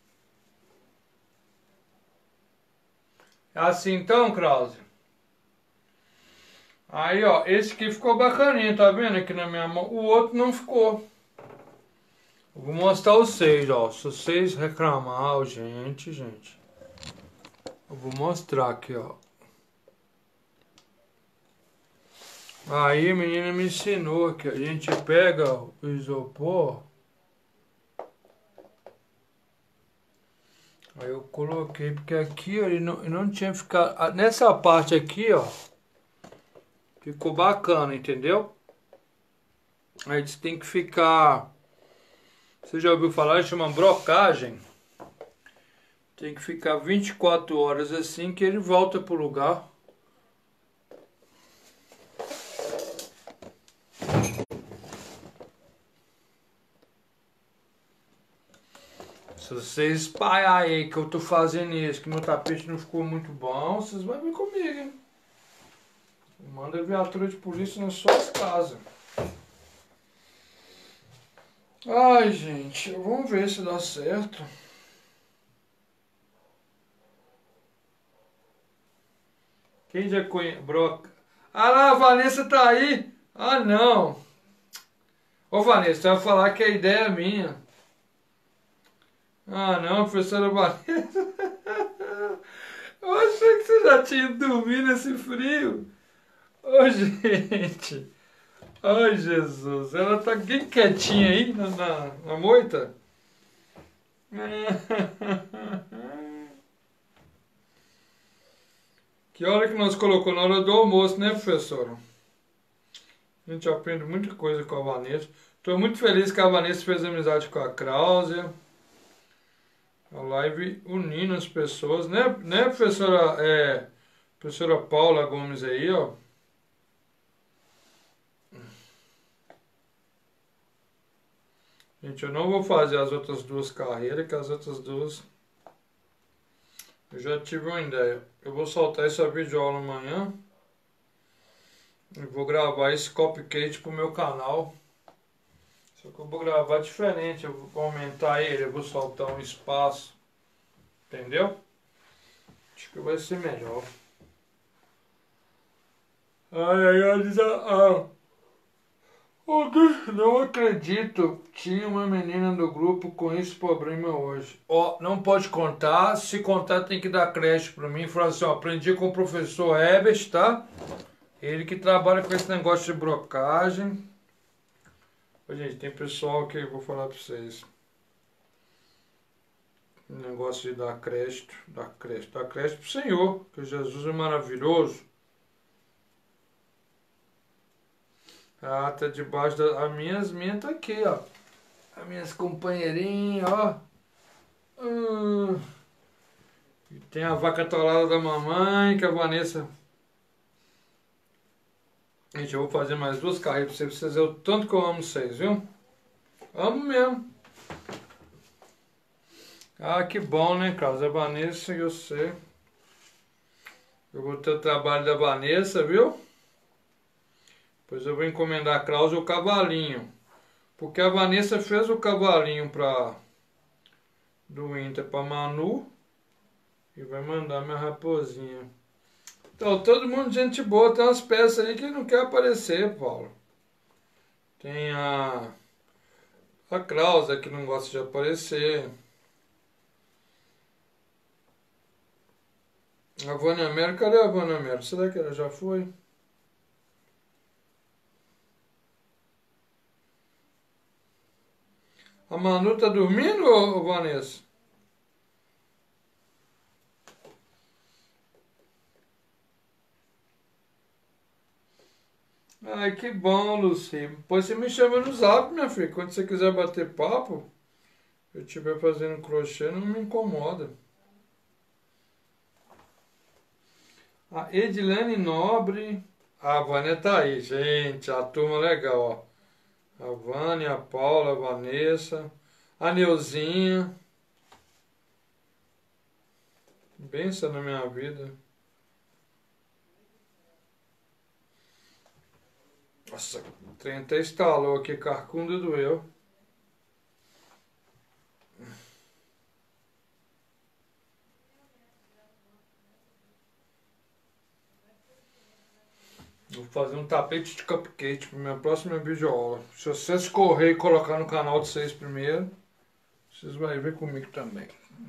Speaker 1: É assim então, Krause? Aí, ó, esse aqui ficou bacaninho, tá vendo aqui na minha mão? O outro não ficou. Eu vou mostrar vocês, ó. Se vocês reclamar, ó, gente. Eu vou mostrar aqui, ó. Aí a menina me ensinou que a gente pega o isopor. Aí eu coloquei, porque aqui ó, ele não tinha ficado... Nessa parte aqui, ó, ficou bacana, entendeu? Aí você tem que ficar... Você já ouviu falar? Chama brocagem. Tem que ficar 24 horas assim que ele volta pro lugar. Se vocês espalharem aí que eu tô fazendo isso, que meu tapete não ficou muito bom, vocês vão vir comigo, hein? Manda viatura de polícia nas suas casas. Ai, gente, vamos ver se dá certo. Quem já conhece? Broca. Ah lá, a Vanessa tá aí. Ah, não. Ô, Vanessa, você vai falar que a ideia é minha. Ah, não, professora Vanessa. Eu achei que você já tinha dormido nesse frio. Ô, gente. Ai, Jesus. Ela tá bem quietinha aí na moita. Que hora que nós colocou? Na hora do almoço, né, professora? A gente aprende muita coisa com a Vanessa. Estou muito feliz que a Vanessa fez amizade com a Krausia. A live unindo as pessoas, né, professora, professora Paula Gomes aí, ó. Gente, eu não vou fazer as outras duas carreiras, que as outras duas eu já tive uma ideia. Eu vou soltar essa videoaula amanhã e vou gravar esse copycat pro meu canal. Só que eu vou gravar diferente, eu vou aumentar ele, eu vou soltar um espaço, entendeu? Acho que vai ser melhor. Ai, ai, não acredito, tinha uma menina do grupo com esse problema hoje. Ó, não pode contar, se contar tem que dar crédito pra mim. Falar assim, ó, aprendi com o professor Herbert, tá? Ele que trabalha com esse negócio de brocagem. Ô, gente, tem pessoal que eu vou falar pra vocês. Negócio de dar crédito pro Senhor, que Jesus é maravilhoso. Ah, tá debaixo da... As minhas tá aqui, ó. As minhas companheirinhas, ó. E tem a vaca atolada da mamãe, que a Vanessa... Gente, eu vou fazer mais duas carreiras pra vocês verem o tanto que eu amo vocês, viu? Amo mesmo. Ah, que bom, né, Carlos? A Vanessa e você. Eu vou ter o trabalho da Vanessa, viu? Pois eu vou encomendar a Cláudia o cavalinho. Porque a Vanessa fez o cavalinho do Inter pra Manu. E vai mandar minha raposinha. Então, todo mundo gente boa. Tem umas peças aí que não quer aparecer, Paulo. Tem a Cláudia que não gosta de aparecer. A Vânia Mero, cadê a Vânia Mero? Será que ela já foi? A Manu tá dormindo, ô Vanessa? Ai, que bom, Luci. Depois você me chama no zap, minha filha. Quando você quiser bater papo, eu estiver fazendo crochê, não me incomoda. A Edilene Nobre. A Vânia tá aí, gente. A turma legal, ó. A Vânia, a Paula, a Vanessa, a Neuzinha. Benção na minha vida. Nossa, o trem até estalou aqui, carcunda doeu. Vou fazer um tapete de cupcake para minha próxima videoaula. Se vocês correr e colocar no canal de vocês primeiro, vocês vão ver comigo também.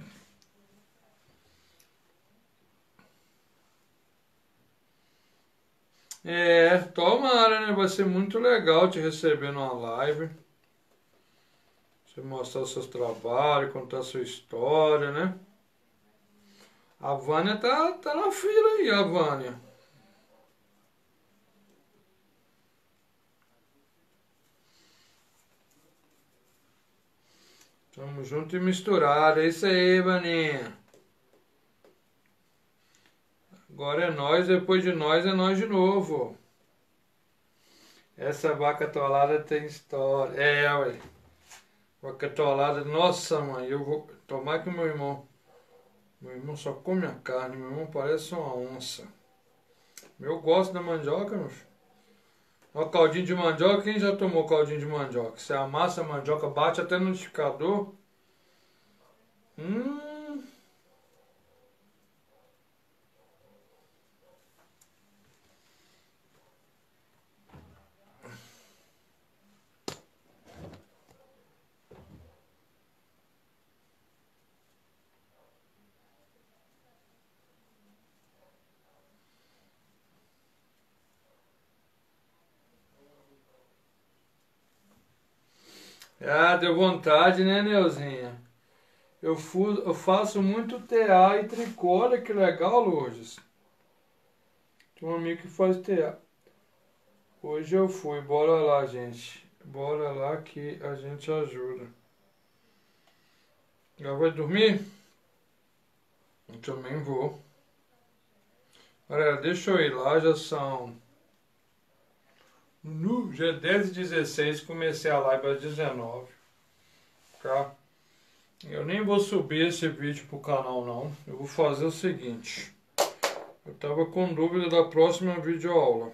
Speaker 1: É, tomara, né? Vai ser muito legal te receber numa live. Você mostrar os seus trabalhos, contar a sua história, né? A Vânia tá na fila aí, a Vânia. Tamo junto e misturado. É isso aí, Vaninha. Agora é nós, depois de nós é nós de novo. Essa vaca atolada tem história. É, ué. Vaca atolada, nossa mãe, eu vou tomar que meu irmão. Meu irmão só come a carne, meu irmão parece uma onça. Eu gosto da mandioca, meu filho. Ó, caldinho de mandioca, quem já tomou caldinho de mandioca? Você amassa a mandioca, bate até no liquidificador. Hum. Ah, deu vontade, né, Neuzinha? Eu faço muito tear e tricô. Olha que legal, Lourdes. Tem um amigo que faz tear. Hoje eu fui. Bora lá, gente. Bora lá que a gente ajuda. Já vai dormir? Eu também vou. Olha, deixa eu ir lá. Já são... Já é 10h16. Comecei a live às 19. Tá? Eu nem vou subir esse vídeo pro canal, não. Eu vou fazer o seguinte. Eu tava com dúvida da próxima videoaula.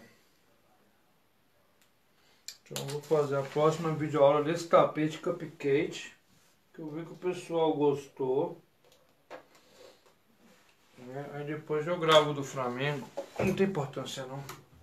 Speaker 1: Então eu vou fazer a próxima videoaula desse tapete cupcake. Que eu vi que o pessoal gostou. Aí depois eu gravo do Flamengo. Não tem importância não.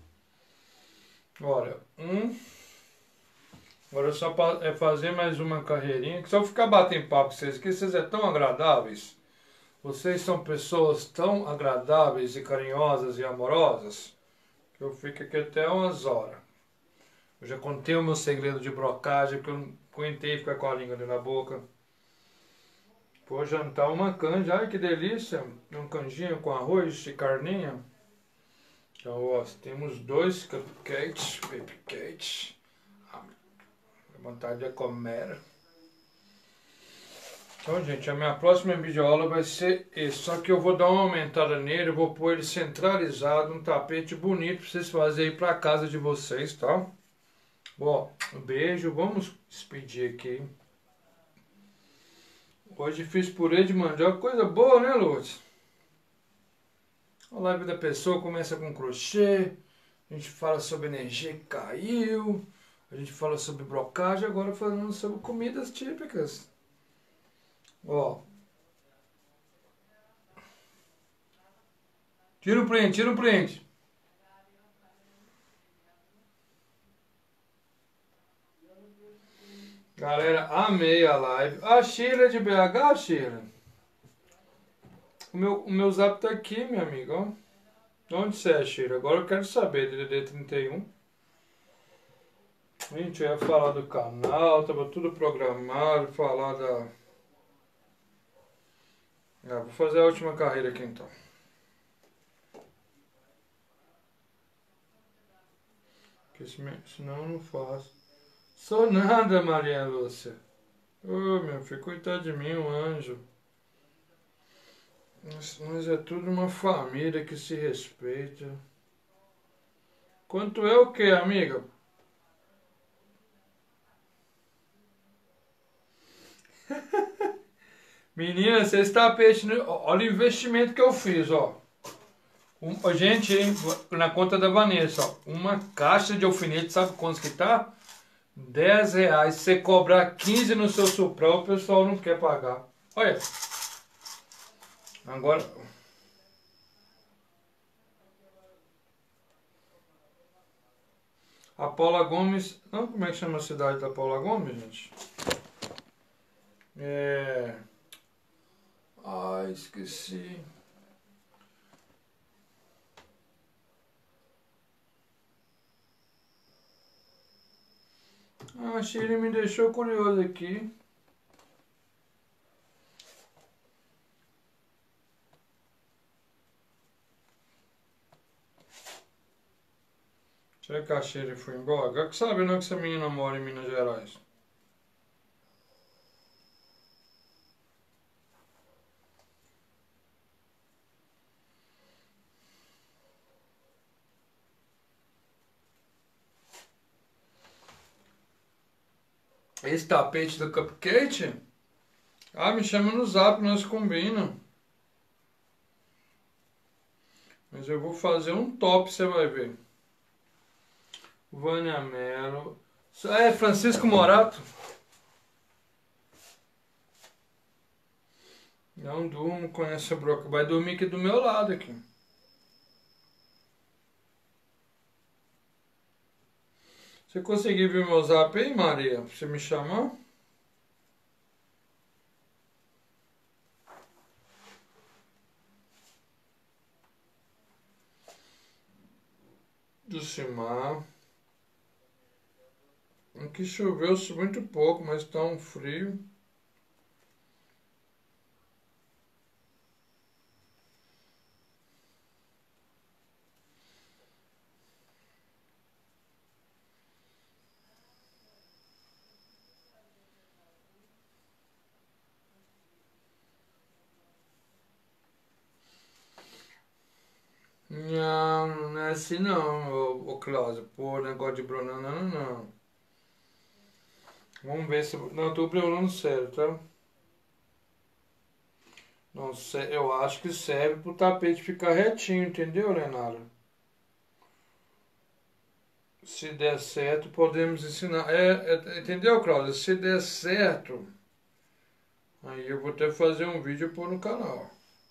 Speaker 1: Olha, agora é só fazer mais uma carreirinha. Que se eu ficar batendo papo com vocês, que vocês é tão agradáveis. Vocês são pessoas tão agradáveis e carinhosas e amorosas. Que eu fico aqui até umas horas. Eu já contei o meu segredo de brocagem, que eu não aguentei ficar com a língua ali na boca. Vou jantar uma canja, ai que delícia! Um canjinho com arroz e carninha. Então, ó, temos 2 cupcakes, cupcakes. Vontade de comer. Então, gente, a minha próxima videoaula vai ser esse. Só que eu vou dar uma aumentada nele, eu vou pôr ele centralizado, um tapete bonito pra vocês fazerem aí pra casa de vocês, tá? Bom, um beijo, vamos despedir aqui. Hoje fiz purê de mandioca, coisa boa, né, Lourdes? A live da pessoa começa com crochê, a gente fala sobre energia que caiu, a gente fala sobre brocagem, agora falando sobre comidas típicas. Ó. Tira o print, tira o print. Galera, amei a live. A Sheila de BH, Sheila. O meu zap tá aqui, minha amiga, ó. Onde você é, Sheila? Agora eu quero saber, DDD 31. Gente, eu ia falar do canal, tava tudo programado, falar da... vou fazer a última carreira aqui então. Porque senão eu não faço. Sou nada, Maria Lúcia. Ô, meu filho, coitado de mim, um anjo. Nós é tudo uma família que se respeita. Quanto é o que, amiga? Menina, você está peixe. Olha o investimento que eu fiz, ó. Gente, na conta da Vanessa, ó. Uma caixa de alfinete, sabe quantos que tá? R$10. Se você cobrar 15 no seu Supral, o pessoal não quer pagar. Olha. Agora. A Paula Gomes. Não, como é que chama a cidade da Paula Gomes, gente? Ai, esqueci. A Shirley me deixou curioso aqui. Será que a Shirley foi embora? Agora que sabe não que essa menina mora em Minas Gerais. Esse tapete do cupcake? Ah, me chama no zap, nós combinamos. Mas eu vou fazer um top, você vai ver. Vânia Mello. É, Francisco Morato. Não durmo com essa broca. Vai dormir aqui do meu lado aqui. Você conseguiu ver meu zap aí, Maria? Pra você me chamar? Do Cimar. Aqui choveu muito pouco, mas tá um frio. Não, não é assim não, ô Cláudio. Pô, negócio de Bruna, não, não. Vamos ver se... Não, eu tô perguntando sério, tá? Não, eu acho que serve pro tapete ficar retinho, entendeu, Leonardo? Se der certo, podemos ensinar. Entendeu, Cláudio? Se der certo, aí eu vou até fazer um vídeo e pôr no canal.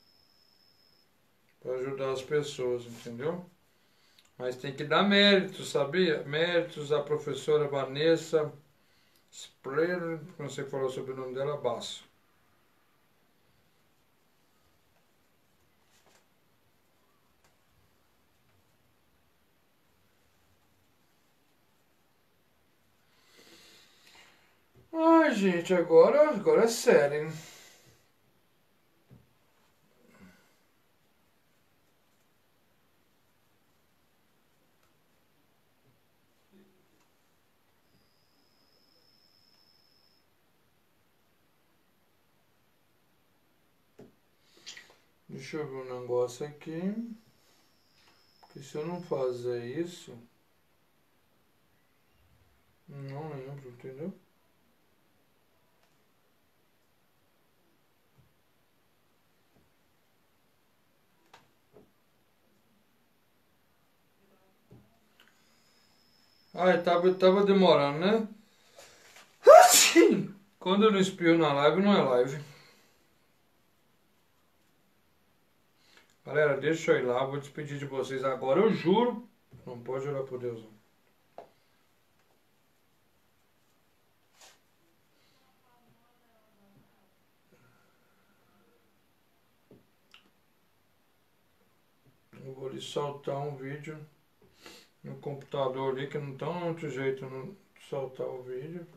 Speaker 1: Para ajudar as pessoas, entendeu? Mas tem que dar méritos, sabia? Méritos à professora Vanessa Spreller, não sei falar sobre o nome dela, Basso. Ai, gente, agora é sério, hein? Deixa eu ver um negócio aqui. Porque se eu não fazer isso... Não lembro, entendeu? Ai, tava demorando, né? Quando eu não espio na live, não é live. Galera, deixa eu ir lá, vou despedir de vocês agora. Eu juro, não pode jurar por Deus. Eu vou lhe soltar um vídeo no computador ali, que não tem outro jeito de soltar o vídeo.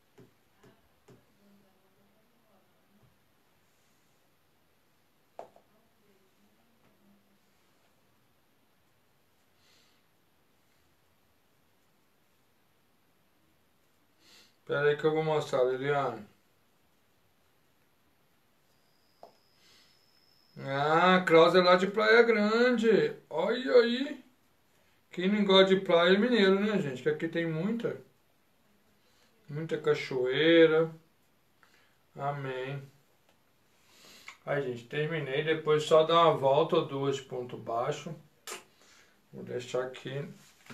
Speaker 1: Pera aí que eu vou mostrar, Liliane. Ah, Klaus é lá de Praia Grande. Olha aí. Quem não gosta de praia é mineiro, né, gente? Que aqui tem muita cachoeira. Amém. Aí, gente, terminei. Depois só dar uma volta ou duas de ponto baixo. Vou deixar aqui.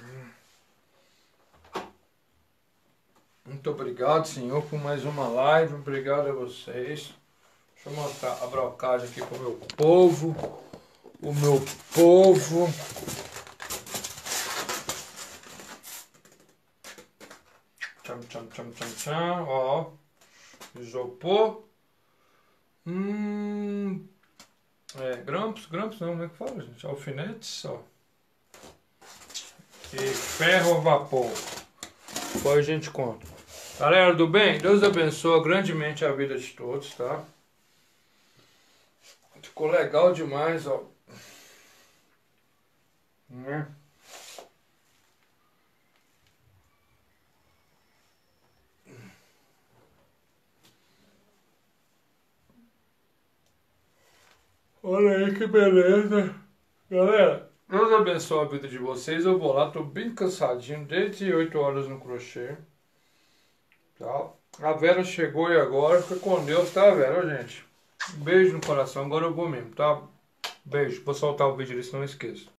Speaker 1: Muito obrigado, Senhor, por mais uma live. Obrigado a vocês. Deixa eu mostrar a brocagem aqui pro meu povo. O meu povo. Tcham, tcham, tcham, tcham, tcham. Ó. Isopor. Grampos não, como é que fala, gente? Alfinetes, ó. E ferro a vapor. Depois a gente conta. Galera do bem, Deus abençoe grandemente a vida de todos, tá? Ficou legal demais, ó. Né? Olha aí que beleza. Galera, Deus abençoe a vida de vocês. Eu vou lá, tô bem cansadinho, desde 8 horas no crochê. Tá? A Vera chegou e agora fica com Deus, tá, Vera, gente? Um beijo no coração, agora eu vou mesmo, tá? Beijo. Vou soltar o vídeo ali, se não esqueço.